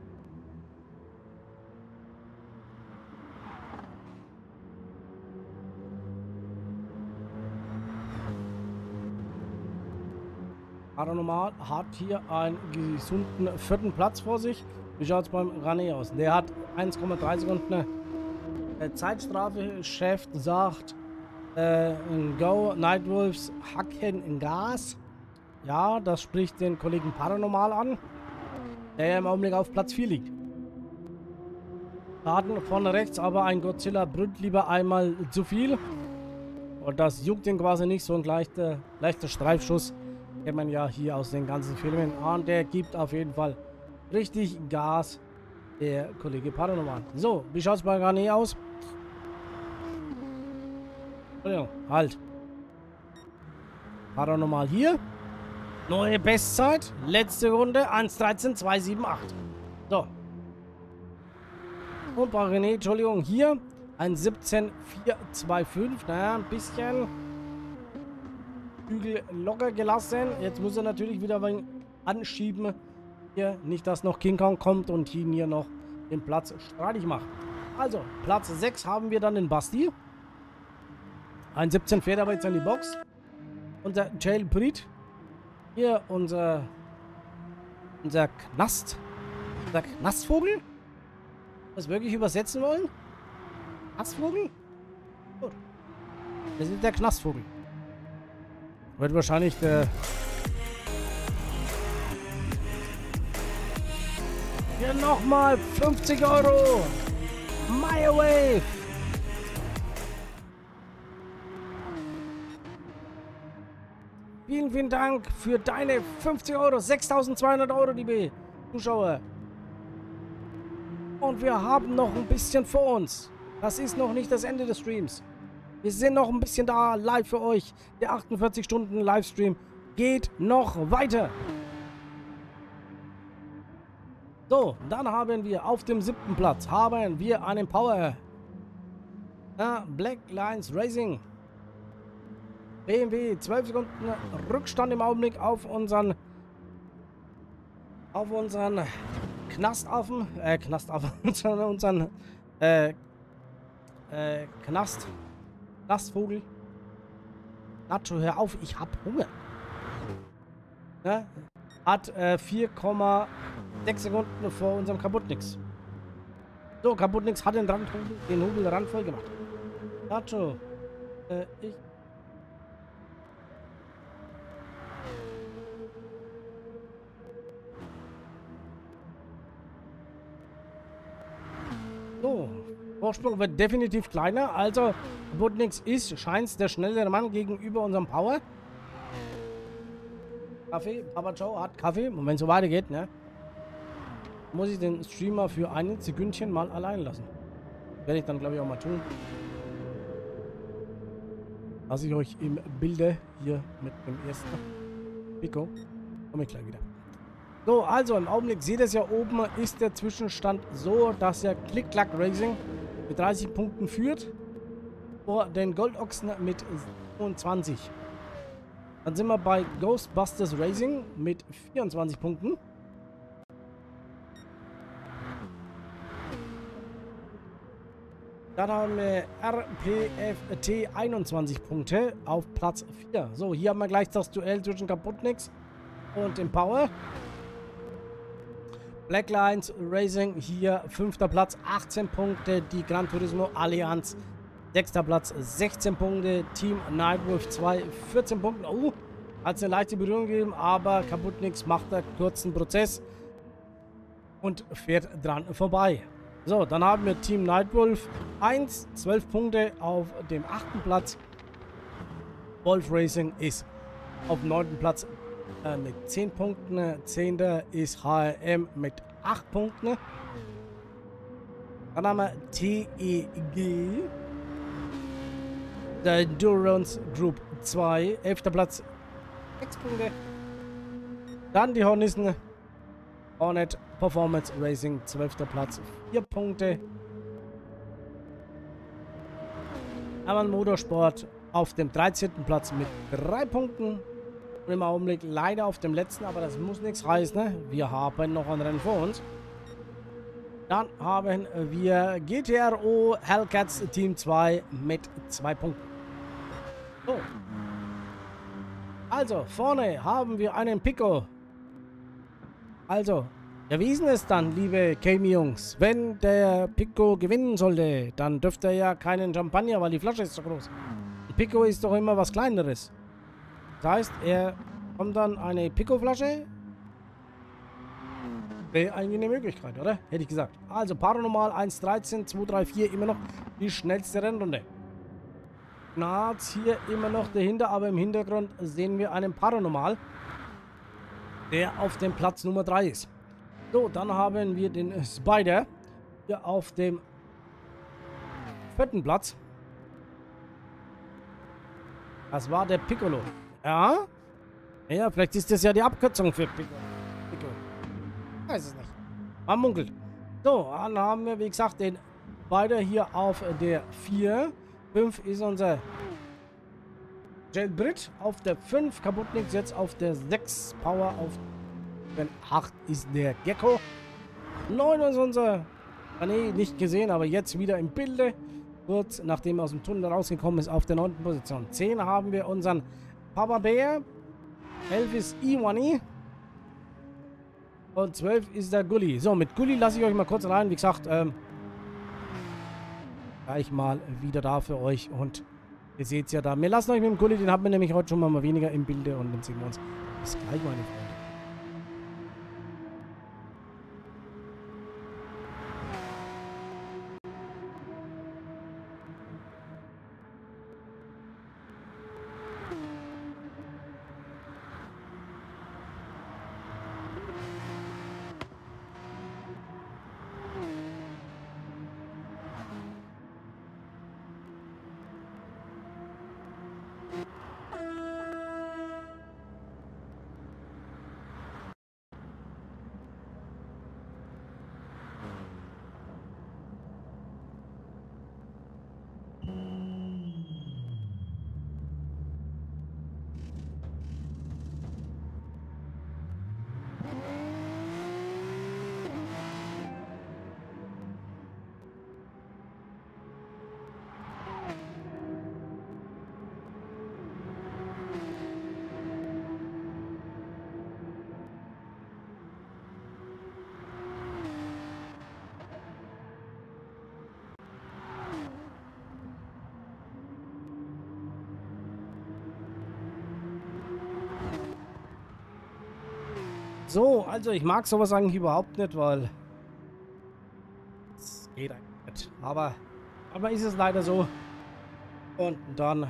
Paranormal hat hier einen gesunden 4. Platz vor sich. Wie schaut es beim René aus? Der hat 1,3 Sekunden Zeitstrafe. Chef sagt, Go, Nightwolves hacken in Gas. Ja, das spricht den Kollegen Paranormal an, der im Augenblick auf Platz 4 liegt. Daten von rechts, aber ein Godzilla brüllt lieber einmal zu viel. Und das juckt ihn quasi nicht, so ein leichter Streifschuss. Kennt man ja hier aus den ganzen Filmen. Und der gibt auf jeden Fall richtig Gas, der Kollege Paranormal. So, wie schaut es bei René aus? Entschuldigung, halt. Paranormal hier. Neue Bestzeit. Letzte Runde 1:13,278. So. Und bei René, Entschuldigung, hier 1:17,425. Naja, ein bisschen Bügel locker gelassen. Jetzt muss er natürlich wieder ein wenig anschieben. Hier, nicht, dass noch King Kong kommt und ihn hier noch den Platz streitig macht. Also, Platz 6 haben wir dann den Basti. 1:17 fährt aber jetzt an die Box. Unser Jailbreed. Hier unser Knast. Unser Knastvogel. Das wirklich übersetzen wollen? Knastvogel? Gut. Das ist der Knastvogel. Wird wahrscheinlich der... Hier nochmal 50 Euro. Microwave. Vielen, vielen Dank für deine 50 Euro. 6.200 Euro, liebe Zuschauer. Und wir haben noch ein bisschen vor uns. Das ist noch nicht das Ende des Streams. Wir sind noch ein bisschen da, live für euch. Der 48-Stunden-Livestream geht noch weiter. So, dann haben wir auf dem 7. Platz haben wir einen Power. Black Lines Racing. BMW, 12 Sekunden Rückstand im Augenblick auf unseren Knastaffen, unseren Knastvogel. Nacho, hör auf, ich hab Hunger. Ja, hat 4,6 Sekunden vor unserem Kaputtnix. So, Kaputtnix hat den Hubel randvoll gemacht. Nacho, ich... So, Vorsprung wird definitiv kleiner. Also, Kaputtnix scheint der schnellere Mann gegenüber unserem Power. Kaffee, Papa Joe hat Kaffee. Und wenn es so weitergeht, ne, muss ich den Streamer für ein Sekündchen mal allein lassen. Werde ich dann, glaube ich, auch mal tun. Lasse ich euch im Bilde hier mit dem ersten Pico. Komme ich gleich wieder. So, also im Augenblick seht ihr es ja oben, ist der Zwischenstand so, dass der Click-Clack Racing mit 30 Punkten führt. Vor den Goldochsen mit 27. Dann sind wir bei Ghostbusters Racing mit 24 Punkten. Dann haben wir RPFT 21 Punkte auf Platz 4. So, hier haben wir gleich das Duell zwischen Kaputtnix und dem Power. Black Lines Racing hier 5. Platz, 18 Punkte. Die Gran Turismo Allianz 6. Platz, 16 Punkte. Team Nightwolf 2, 14 Punkte. Hat es eine leichte Berührung gegeben, aber Kaputtnix macht einen kurzen Prozess und fährt dran vorbei. So, dann haben wir Team Nightwolf 1, 12 Punkte auf dem 8. Platz. Wolf Racing ist auf dem 9. Platz mit 10 Punkten. 10. ist HRM mit 8 Punkten. Dann haben wir TEG. Der Endurance Group 2, 11. Platz, 6 Punkte. Dann die Hornissen. Hornet Performance Racing, 12. Platz, 4 Punkte. Ammann Motorsport auf dem 13. Platz mit 3 Punkten. Und im Augenblick leider auf dem letzten, aber das muss nichts heißen. Ne? Wir haben noch ein Rennen vor uns. Dann haben wir GTRO Hellcats Team 2 mit 2 Punkten. So. Also, vorne haben wir einen Pico. Also, erwiesen ist dann, liebe Kami-Jungs, wenn der Pico gewinnen sollte, dann dürfte er ja keinen Champagner, weil die Flasche ist so groß. Ein Pico ist doch immer was Kleineres. Das heißt, er kommt dann eine Pico-Flasche. Wäre eigentlich eine Möglichkeit, oder? Hätte ich gesagt. Also, Paranormal 1.13, 2.34, immer noch die schnellste Rennrunde. Gnaz hier immer noch dahinter, aber im Hintergrund sehen wir einen Paranormal, der auf dem Platz Nummer 3 ist. So, dann haben wir den Spider hier auf dem 4. Platz. Das war der Piccolo. Ja? Ja, vielleicht ist das ja die Abkürzung für Piccolo. Weiß es nicht. Man munkelt. So, dann haben wir, wie gesagt, den Spider hier auf der 4. 5 ist unser Jailbrit. Auf der 5 kaputt nichts. Jetzt auf der 6 Power. Auf der 8 ist der Gecko. 9 ist unser... nee, nicht gesehen, aber jetzt wieder im Bilde. Kurz nachdem er aus dem Tunnel rausgekommen ist, auf der 9. Position. 10 haben wir unseren Papa Bär. 11 ist Iwani. Und 12 ist der Gully. So, mit Gully lasse ich euch mal kurz rein. Wie gesagt, gleich mal wieder da für euch. Und ihr seht es ja da. Wir lassen euch mit dem Gully, den haben wir nämlich heute schon mal weniger im Bilde. Und dann sehen wir uns. Bis gleich, meine Freunde. So, also ich mag sowas eigentlich überhaupt nicht, weil es geht eigentlich nicht. Aber ist es leider so. Und dann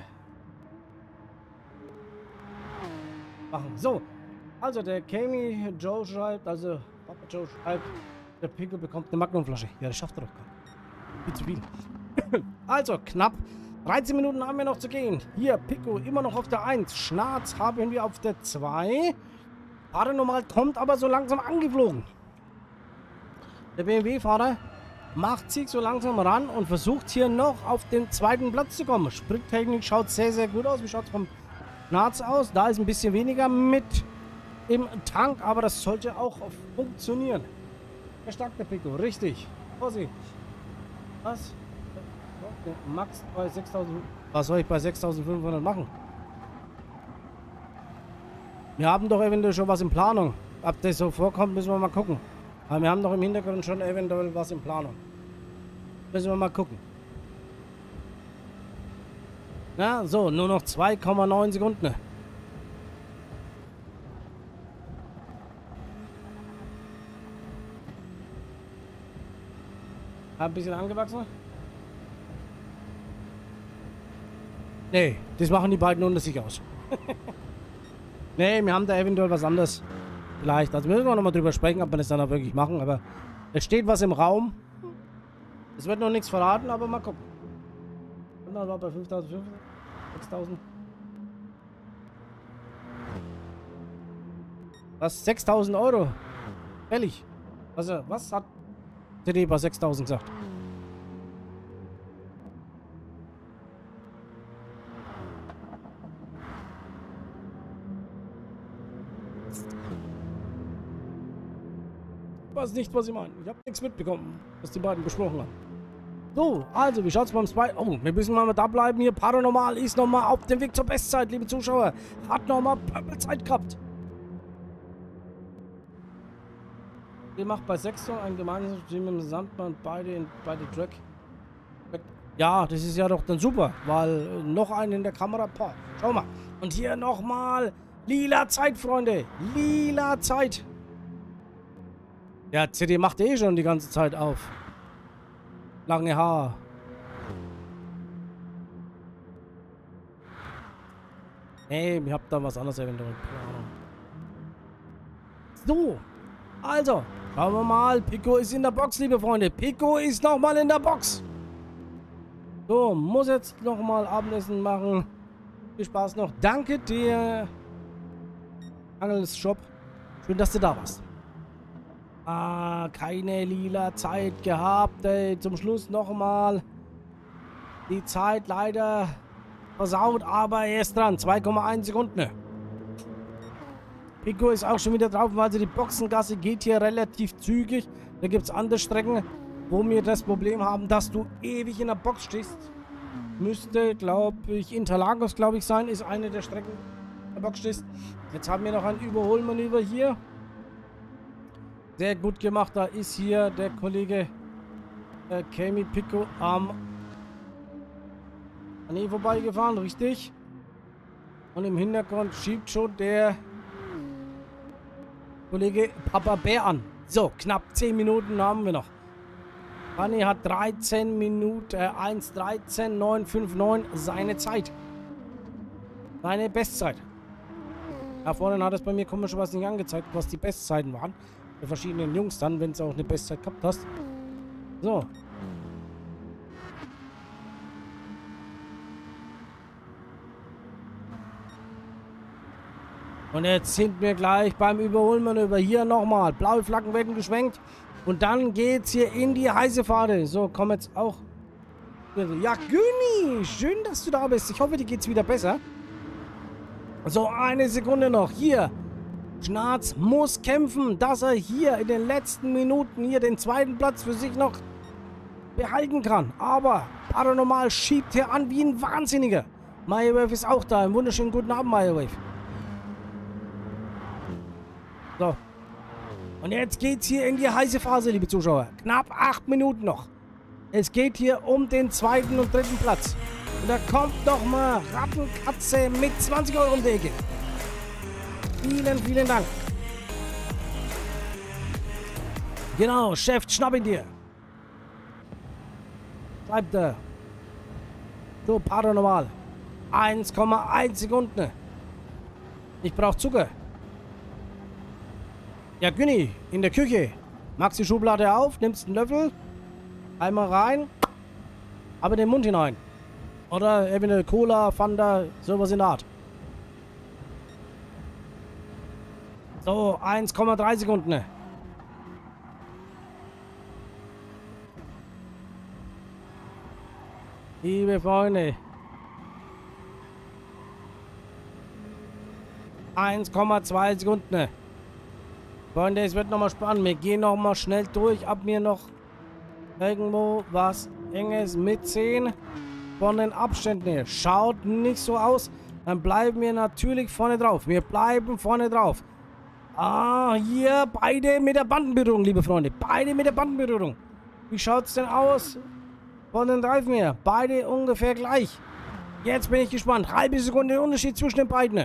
machen. So, also der Kami Joe schreibt, also Papa Joe schreibt, der Pico bekommt eine Magnumflasche. Ja, das schafft er doch gar nicht. Viel zu viel. Also knapp 13 Minuten haben wir noch zu gehen. Hier, Pico immer noch auf der 1. Schnarz haben wir auf der 2. Paranormal kommt aber so langsam angeflogen. Der BMW-Fahrer macht sich so langsam ran und versucht hier noch auf den 2. Platz zu kommen. Sprittechnik schaut sehr, sehr gut aus. Wie schaut es vom Schnarz aus? Da ist ein bisschen weniger mit im Tank, aber das sollte auch funktionieren. Der stark, der Pico, richtig. Vorsicht. Was? Max bei 6000. Was soll ich bei 6500 machen? Wir haben doch eventuell schon was in Planung. Ob das so vorkommt, müssen wir mal gucken. Aber wir haben doch im Hintergrund schon eventuell was in Planung. Müssen wir mal gucken. Na, so, nur noch 2,9 Sekunden. Ein bisschen angewachsen. Nee, das machen die beiden unter sich aus. Nee, wir haben da eventuell was anderes. Vielleicht. Also müssen wir nochmal drüber sprechen, ob wir das dann auch wirklich machen. Aber es steht was im Raum. Es wird noch nichts verraten, aber mal gucken. Und dann war bei 5.500, 6.000. Was? 6.000 Euro? Ehrlich? Also, was hat CD bei 6.000 gesagt? Ich weiß nicht, was ich meine. Ich habe nichts mitbekommen, was die beiden besprochen haben. So, also, wie schaut's beim zweiten? Oh, wir müssen mal da bleiben hier. Paranormal ist nochmal auf dem Weg zur Bestzeit, liebe Zuschauer. Hat nochmal Zeit gehabt. Ihr macht bei 6 ein gemeinsames Team mit dem Sandmann beide Track. Ja, das ist ja doch dann super, weil noch einen in der Kamera. Boah, schau mal. Und hier nochmal lila Zeit, Freunde. Lila Zeit. Ja, CD macht eh schon die ganze Zeit auf. Lange Haar. Hey, ich hab da was anderes eventuell. So. Also, schauen wir mal. Pico ist in der Box, liebe Freunde. Pico ist nochmal in der Box. So, muss jetzt nochmal Abendessen machen. Viel Spaß noch. Danke dir. Angels Shop. Schön, dass du da warst. Ah, keine lila Zeit gehabt, ey. Zum Schluss nochmal. Die Zeit leider versaut, aber er ist dran. 2,1 Sekunden. Pico ist auch schon wieder drauf, also die Boxengasse geht hier relativ zügig. Da gibt es andere Strecken, wo wir das Problem haben, dass du ewig in der Box stehst. Müsste, glaube ich, Interlagos, glaube ich, sein, ist eine der Strecken, in der Box stehst. Jetzt haben wir noch ein Überholmanöver hier. Sehr gut gemacht, da ist hier der Kollege Kami Pico an ihm vorbeigefahren, richtig. Und im Hintergrund schiebt schon der Kollege Papa Bär an. So, knapp 10 Minuten haben wir noch. Fanny hat 13 Minuten, 1:13,959 seine Zeit. Seine Bestzeit. Da vorne hat es bei mir komischerweise nicht angezeigt, was die Bestzeiten waren. Bei verschiedenen Jungs dann, wenn du auch eine Bestzeit gehabt hast. So. Und jetzt sind wir gleich beim Überholmanöver. Hier nochmal. Blaue Flaggen werden geschwenkt. Und dann geht's hier in die heiße Phase. So, komm jetzt auch. Ja, Güni, schön, dass du da bist. Ich hoffe, dir geht's wieder besser. So, eine Sekunde noch. Hier. Schnarz muss kämpfen, dass er hier in den letzten Minuten hier den zweiten Platz für sich noch behalten kann. Aber Paranormal schiebt hier an wie ein Wahnsinniger. Meyerwave ist auch da. Einen wunderschönen guten Abend, Meyerwave. So. Und jetzt geht's hier in die heiße Phase, liebe Zuschauer. Knapp 8 Minuten noch. Es geht hier um den zweiten und dritten Platz. Und da kommt doch mal Rattenkatze mit 20 Euro um die Ecke. Vielen, vielen Dank. Genau, Chef, schnapp ihn dir. Bleibt da. So, Paranormal. 1,1 Sekunden. Ich brauche Zucker. Ja, Günni, in der Küche. Machst die Schublade auf, nimmst einen Löffel, einmal rein, aber in den Mund hinein. Oder eventuell Cola, Fanta, sowas in der Art. So, 1,3 Sekunden. Liebe Freunde. 1,2 Sekunden. Freunde, es wird nochmal spannend. Wir gehen nochmal schnell durch. Ab mir noch irgendwo was Enges mitsehen. Von den Abständen her. Schaut nicht so aus. Dann bleiben wir natürlich vorne drauf. Wir bleiben vorne drauf. Ah, hier beide mit der Bandenberührung, liebe Freunde. Beide mit der Bandenberührung. Wie schaut es denn aus von den Reifen her? Beide ungefähr gleich. Jetzt bin ich gespannt. Halbe Sekunde Unterschied zwischen den beiden.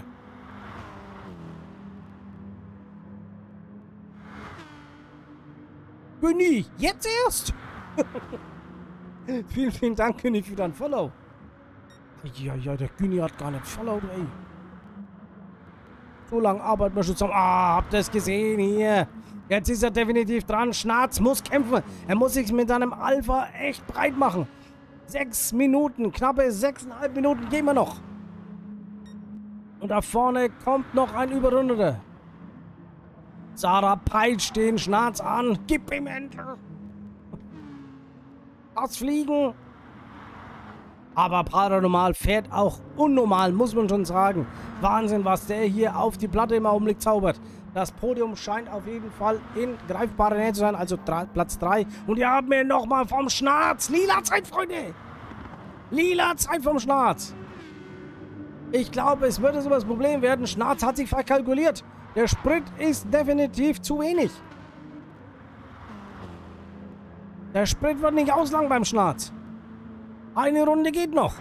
Günni, jetzt erst? Vielen, vielen Dank, König, für dein Follow. Ja, der Güni hat gar nicht followed, ey. So lange arbeiten wir schon zusammen. Ah, habt ihr es gesehen hier? Jetzt ist er definitiv dran. Schnarz muss kämpfen. Er muss sich mit seinem Alpha echt breit machen. 6 Minuten, knappe 6,5 Minuten gehen wir noch. Und da vorne kommt noch ein Überrundeter. Sarah peitscht den Schnarz an. Gib ihm endlich. Das Fliegen. Aber Paranormal fährt auch unnormal, muss man schon sagen. Wahnsinn, was der hier auf die Platte im Augenblick zaubert. Das Podium scheint auf jeden Fall in greifbarer Nähe zu sein, also Platz 3. Und ihr habt mir nochmal vom Schnarz. Lila Zeit, Freunde. Lila Zeit vom Schnarz. Ich glaube, es würde so das Problem werden. Schnarz hat sich verkalkuliert. Der Sprit ist definitiv zu wenig. Der Sprit wird nicht auslangen beim Schnarz. Eine Runde geht noch.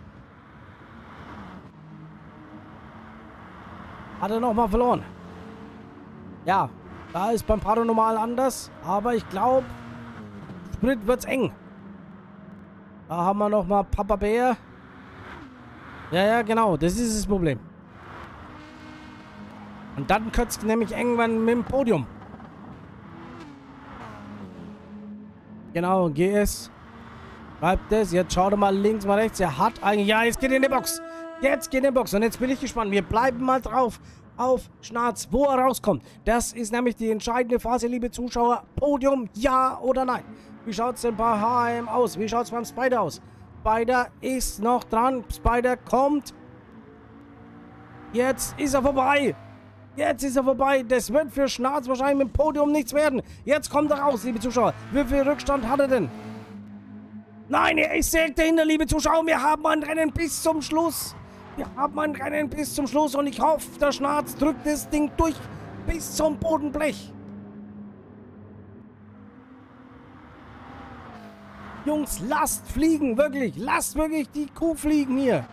Hat er nochmal verloren. Ja, da ist beim Paranormal anders. Aber ich glaube, Sprit wird's eng. Da haben wir nochmal Papa Bär. Ja, genau. Das ist das Problem. Und dann könnte es nämlich eng werden mit dem Podium. Genau, GS. Schreibt es. Jetzt schaut er mal links, mal rechts. Er hat eigentlich... Ja, jetzt geht er in die Box. Jetzt geht er in die Box. Und jetzt bin ich gespannt. Wir bleiben mal drauf auf Schnarz, wo er rauskommt. Das ist nämlich die entscheidende Phase, liebe Zuschauer. Podium, ja oder nein? Wie schaut es denn bei HM aus? Wie schaut es beim Spider aus? Spider ist noch dran. Spider kommt. Jetzt ist er vorbei. Jetzt ist er vorbei. Das wird für Schnarz wahrscheinlich mit dem Podium nichts werden. Jetzt kommt er raus, liebe Zuschauer. Wie viel Rückstand hat er denn? Nein, er ist direkt dahinter, liebe Zuschauer. Wir haben ein Rennen bis zum Schluss. Wir haben ein Rennen bis zum Schluss. Und ich hoffe, der Schnarz drückt das Ding durch bis zum Bodenblech. Jungs, lasst fliegen, wirklich. Lasst wirklich die Kuh fliegen hier.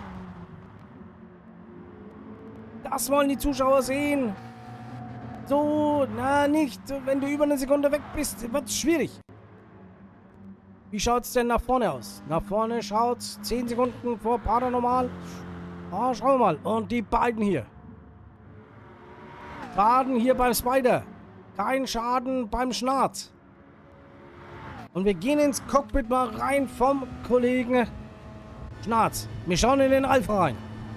Das wollen die Zuschauer sehen. So, na nicht, wenn du über eine Sekunde weg bist, wird es schwierig. Wie schaut es denn nach vorne aus? Nach vorne schaut es 10 Sekunden vor Paranormal. Ah, schauen wir mal. Und die beiden hier. Schaden hier beim Spider. Kein Schaden beim Schnarz. Und wir gehen ins Cockpit mal rein vom Kollegen Schnarz. Wir schauen in den Alpha rein.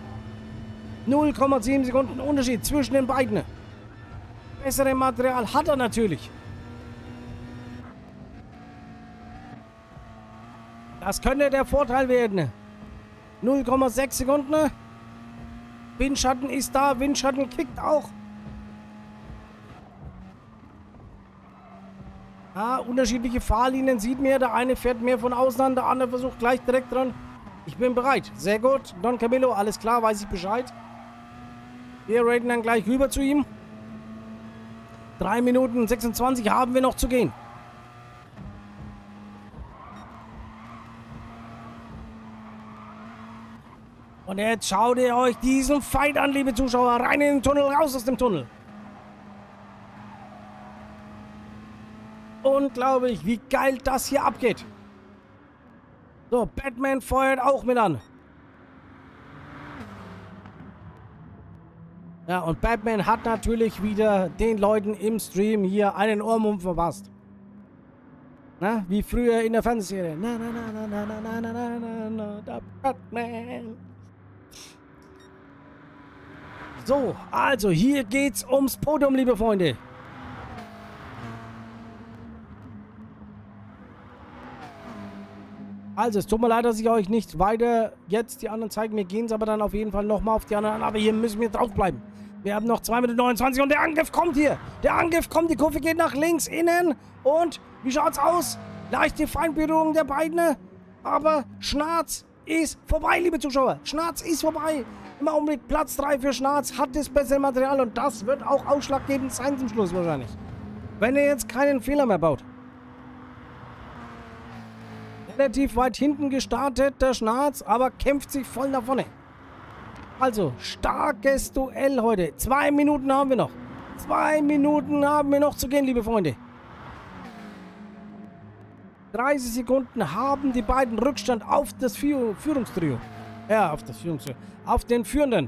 0,7 Sekunden Unterschied zwischen den beiden. Bessere Material hat er natürlich. Das könnte der Vorteil werden. 0,6 Sekunden. Windschatten ist da. Windschatten kickt auch. Ja, unterschiedliche Fahrlinien sieht man. Der eine fährt mehr von außen an, der andere versucht gleich direkt dran. Ich bin bereit. Sehr gut. Don Camillo, alles klar, weiß ich Bescheid. Wir raten dann gleich rüber zu ihm. 3 Minuten 26 haben wir noch zu gehen. Und jetzt schaut ihr euch diesen Fight an, liebe Zuschauer. Rein in den Tunnel, raus aus dem Tunnel. Unglaublich, wie geil das hier abgeht. So, Batman feuert auch mit an. Ja, und Batman hat natürlich wieder den Leuten im Stream hier einen Ohrwurm verpasst. Na, wie früher in der Fernsehserie. Na, na, na, na, na, na, na, na, na, na, der Batman. So, also hier geht's ums Podium, liebe Freunde. Also, es tut mir leid, dass ich euch nicht weiter jetzt die anderen zeigen. Wir gehen es aber dann auf jeden Fall nochmal auf die anderen an. Aber hier müssen wir draufbleiben. Wir haben noch 2 Minuten 29 und der Angriff kommt hier. Der Angriff kommt, die Kurve geht nach links, innen. Und wie schaut's aus? Leichte Feinberührung der beiden. Aber Schnarz ist vorbei, liebe Zuschauer. Schnarz ist vorbei. Im Augenblick Platz 3 für Schnarz. Hat das bessere Material und das wird auch ausschlaggebend sein zum Schluss wahrscheinlich. Wenn er jetzt keinen Fehler mehr baut. Relativ weit hinten gestartet, der Schnarz, aber kämpft sich voll nach vorne. Also, starkes Duell heute. 2 Minuten haben wir noch. 2 Minuten haben wir noch zu gehen, liebe Freunde. 30 Sekunden haben die beiden Rückstand auf das Führungstrio. Ja, auf das Führungstrio. Auf den Führenden.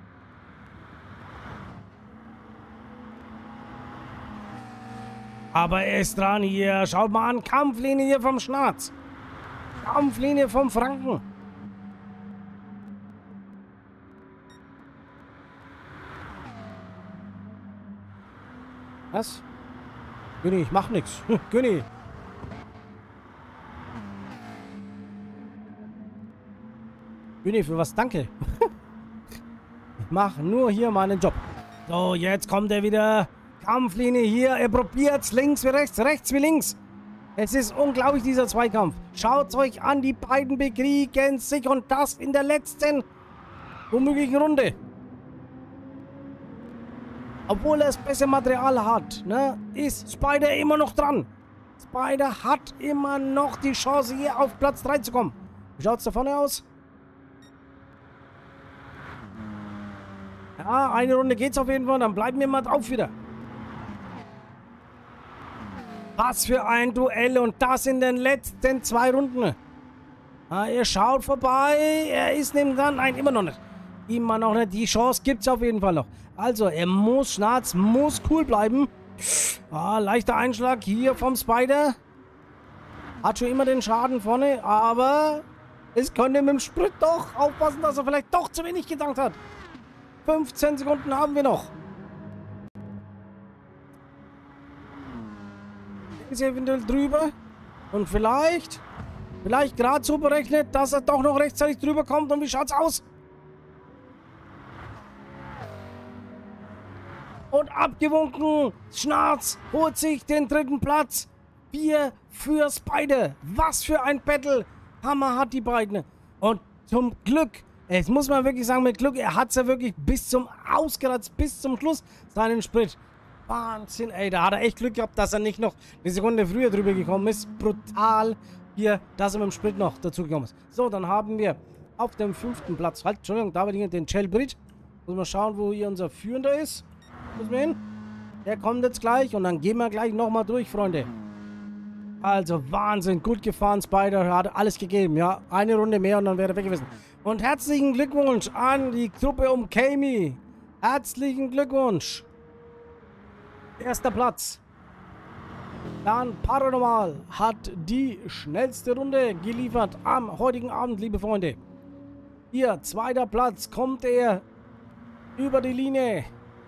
Aber er ist dran hier. Schaut mal an. Kampflinie hier vom Schnatz. Kampflinie vom Franken. Was? Günni, ich mach nix. Günni. Günni, für was? Danke. Ich mach nur hier meinen Job. So, jetzt kommt er wieder. Kampflinie hier. Er probiert's. Links wie rechts, rechts wie links. Es ist unglaublich, dieser Zweikampf. Schaut euch an, die beiden bekriegen sich und das in der letzten womöglichen Runde. Obwohl er das beste Material hat, ne, ist Spider immer noch dran. Spider hat immer noch die Chance, hier auf Platz 3 zu kommen. Wie schaut es da vorne aus? Ja, eine Runde geht's auf jeden Fall. Dann bleiben wir mal drauf wieder. Was für ein Duell und das in den letzten 2 Runden. Ah, er schaut vorbei. Er ist nebendran. Nein, immer noch nicht. Immer noch nicht. Die Chance gibt es auf jeden Fall noch. Also, er muss, Schnatz muss cool bleiben. Ah, leichter Einschlag hier vom Spider. Hat schon immer den Schaden vorne, aber es könnte mit dem Sprit doch aufpassen, dass er vielleicht doch zu wenig getankt hat. 15 Sekunden haben wir noch. Ist eventuell drüber. Und vielleicht gerade so berechnet, dass er doch noch rechtzeitig drüber kommt. Und wie schaut's aus? Und abgewunken. Schnatz holt sich den 3. Platz. 4 für Spider. Was für ein Battle. Hammer hat die beiden. Und zum Glück, jetzt muss man wirklich sagen, mit Glück, er hat es ja wirklich bis zum ausgereizt, bis zum Schluss seinen Sprit. Wahnsinn, ey, da hat er echt Glück gehabt, dass er nicht noch eine Sekunde früher drüber gekommen ist. Brutal hier, dass er mit dem Sprit noch dazu gekommen ist. So, dann haben wir auf dem 5. Platz, halt, Entschuldigung, da war den Jailbreed. Muss mal schauen, wo hier unser Führender ist. Müssen wir hin? Der kommt jetzt gleich und dann gehen wir gleich nochmal durch, Freunde. Also, Wahnsinn, gut gefahren, Spider, hat alles gegeben, ja. Eine Runde mehr und dann wäre er weg gewesen. Und herzlichen Glückwunsch an die Truppe um Kami. Herzlichen Glückwunsch. 1. Platz. Dann Paranormal hat die schnellste Runde geliefert am heutigen Abend, liebe Freunde. Hier, 2. Platz, kommt er über die Linie.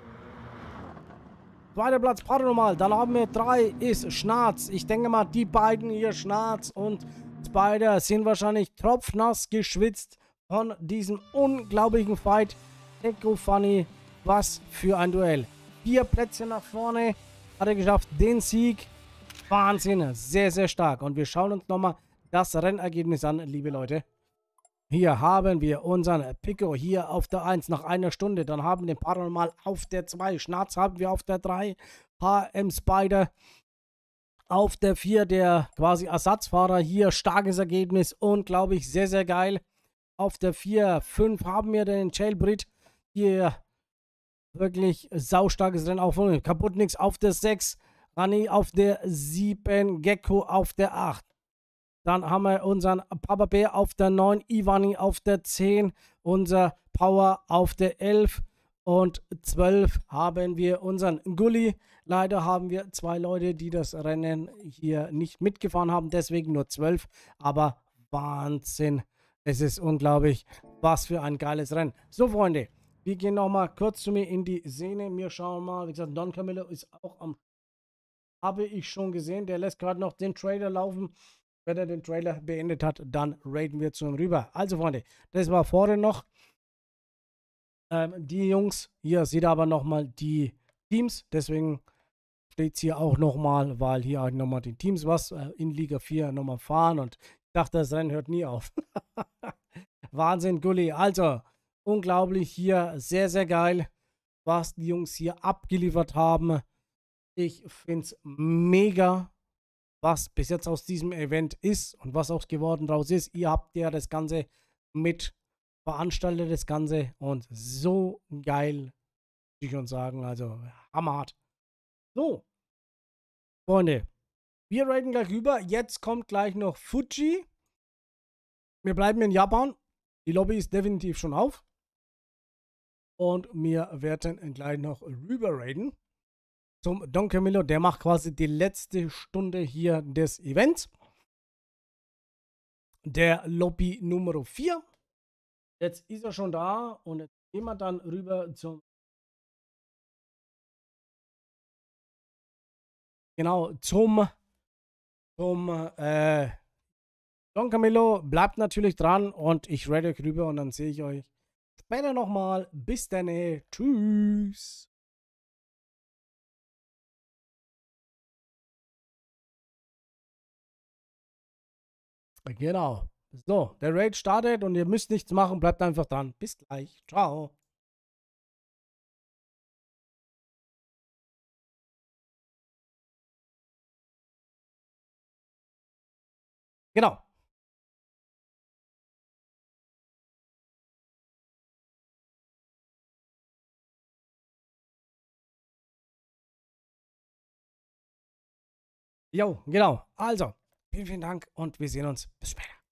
2. Platz Paranormal. Dann haben wir 3 ist Schnatz. Ich denke mal, die beiden hier, Schnatz und Spider, sind wahrscheinlich tropfnass geschwitzt von diesem unglaublichen Fight. Echo Funny, was für ein Duell. 4 Plätze nach vorne hat er geschafft, den Sieg. Wahnsinn, sehr, sehr stark. Und wir schauen uns nochmal das Rennergebnis an, liebe Leute. Hier haben wir unseren Pico hier auf der 1 nach einer Stunde. Dann haben wir den Paranormal auf der 2. Schnatz haben wir auf der 3. HM Spider auf der 4. Der quasi Ersatzfahrer hier. Starkes Ergebnis. Unglaublich, sehr, sehr geil. Auf der 4, 5 haben wir den Jailbreed. Hier wirklich saustarkes Rennen. Auch von kaputt nichts auf der 6. Rani auf der 7. Gecko auf der 8. Dann haben wir unseren Papa Bär auf der 9, Ivani auf der 10, unser Power auf der 11 und 12 haben wir unseren Gully. Leider haben wir 2 Leute, die das Rennen hier nicht mitgefahren haben, deswegen nur 12. Aber Wahnsinn, es ist unglaublich, was für ein geiles Rennen. So, Freunde, wir gehen nochmal kurz zu mir in die Szene. Wir schauen mal, wie gesagt, Don Camillo ist auch am... Habe ich schon gesehen, der lässt gerade noch den Trailer laufen. Wenn er den Trailer beendet hat, dann raiden wir zu ihm rüber. Also, Freunde, das war vorhin noch. Die Jungs, hier seht ihr aber nochmal die Teams. Deswegen steht es hier auch nochmal, weil hier auch nochmal die Teams was in Liga 4 nochmal fahren. Und ich dachte, das Rennen hört nie auf. Wahnsinn, Gulli. Also, unglaublich hier. Sehr, sehr geil, was die Jungs hier abgeliefert haben. Ich finde es mega, was bis jetzt aus diesem Event ist und was auch geworden draus ist. Ihr habt ja das Ganze mit veranstaltet, das Ganze, und so geil, muss ich schon sagen, also hammerhart. So, Freunde, Wir raiden gleich rüber. Jetzt kommt gleich noch Fuji. Wir bleiben in Japan. Die Lobby ist definitiv schon auf. Und wir werden gleich noch rüber raiden. Zum Don Camillo. Der macht quasi die letzte Stunde hier des Events. Der Lobby Nummer 4. Jetzt ist er schon da. Und jetzt gehen wir dann rüber zum... Genau, zum Don Camillo. Bleibt natürlich dran und ich rede euch rüber und dann sehe ich euch später nochmal. Bis dann. Tschüss. Genau. So, der Raid startet und ihr müsst nichts machen. Bleibt einfach dran. Bis gleich. Ciao. Genau. Jo, genau. Also, vielen Dank und wir sehen uns. Bis später.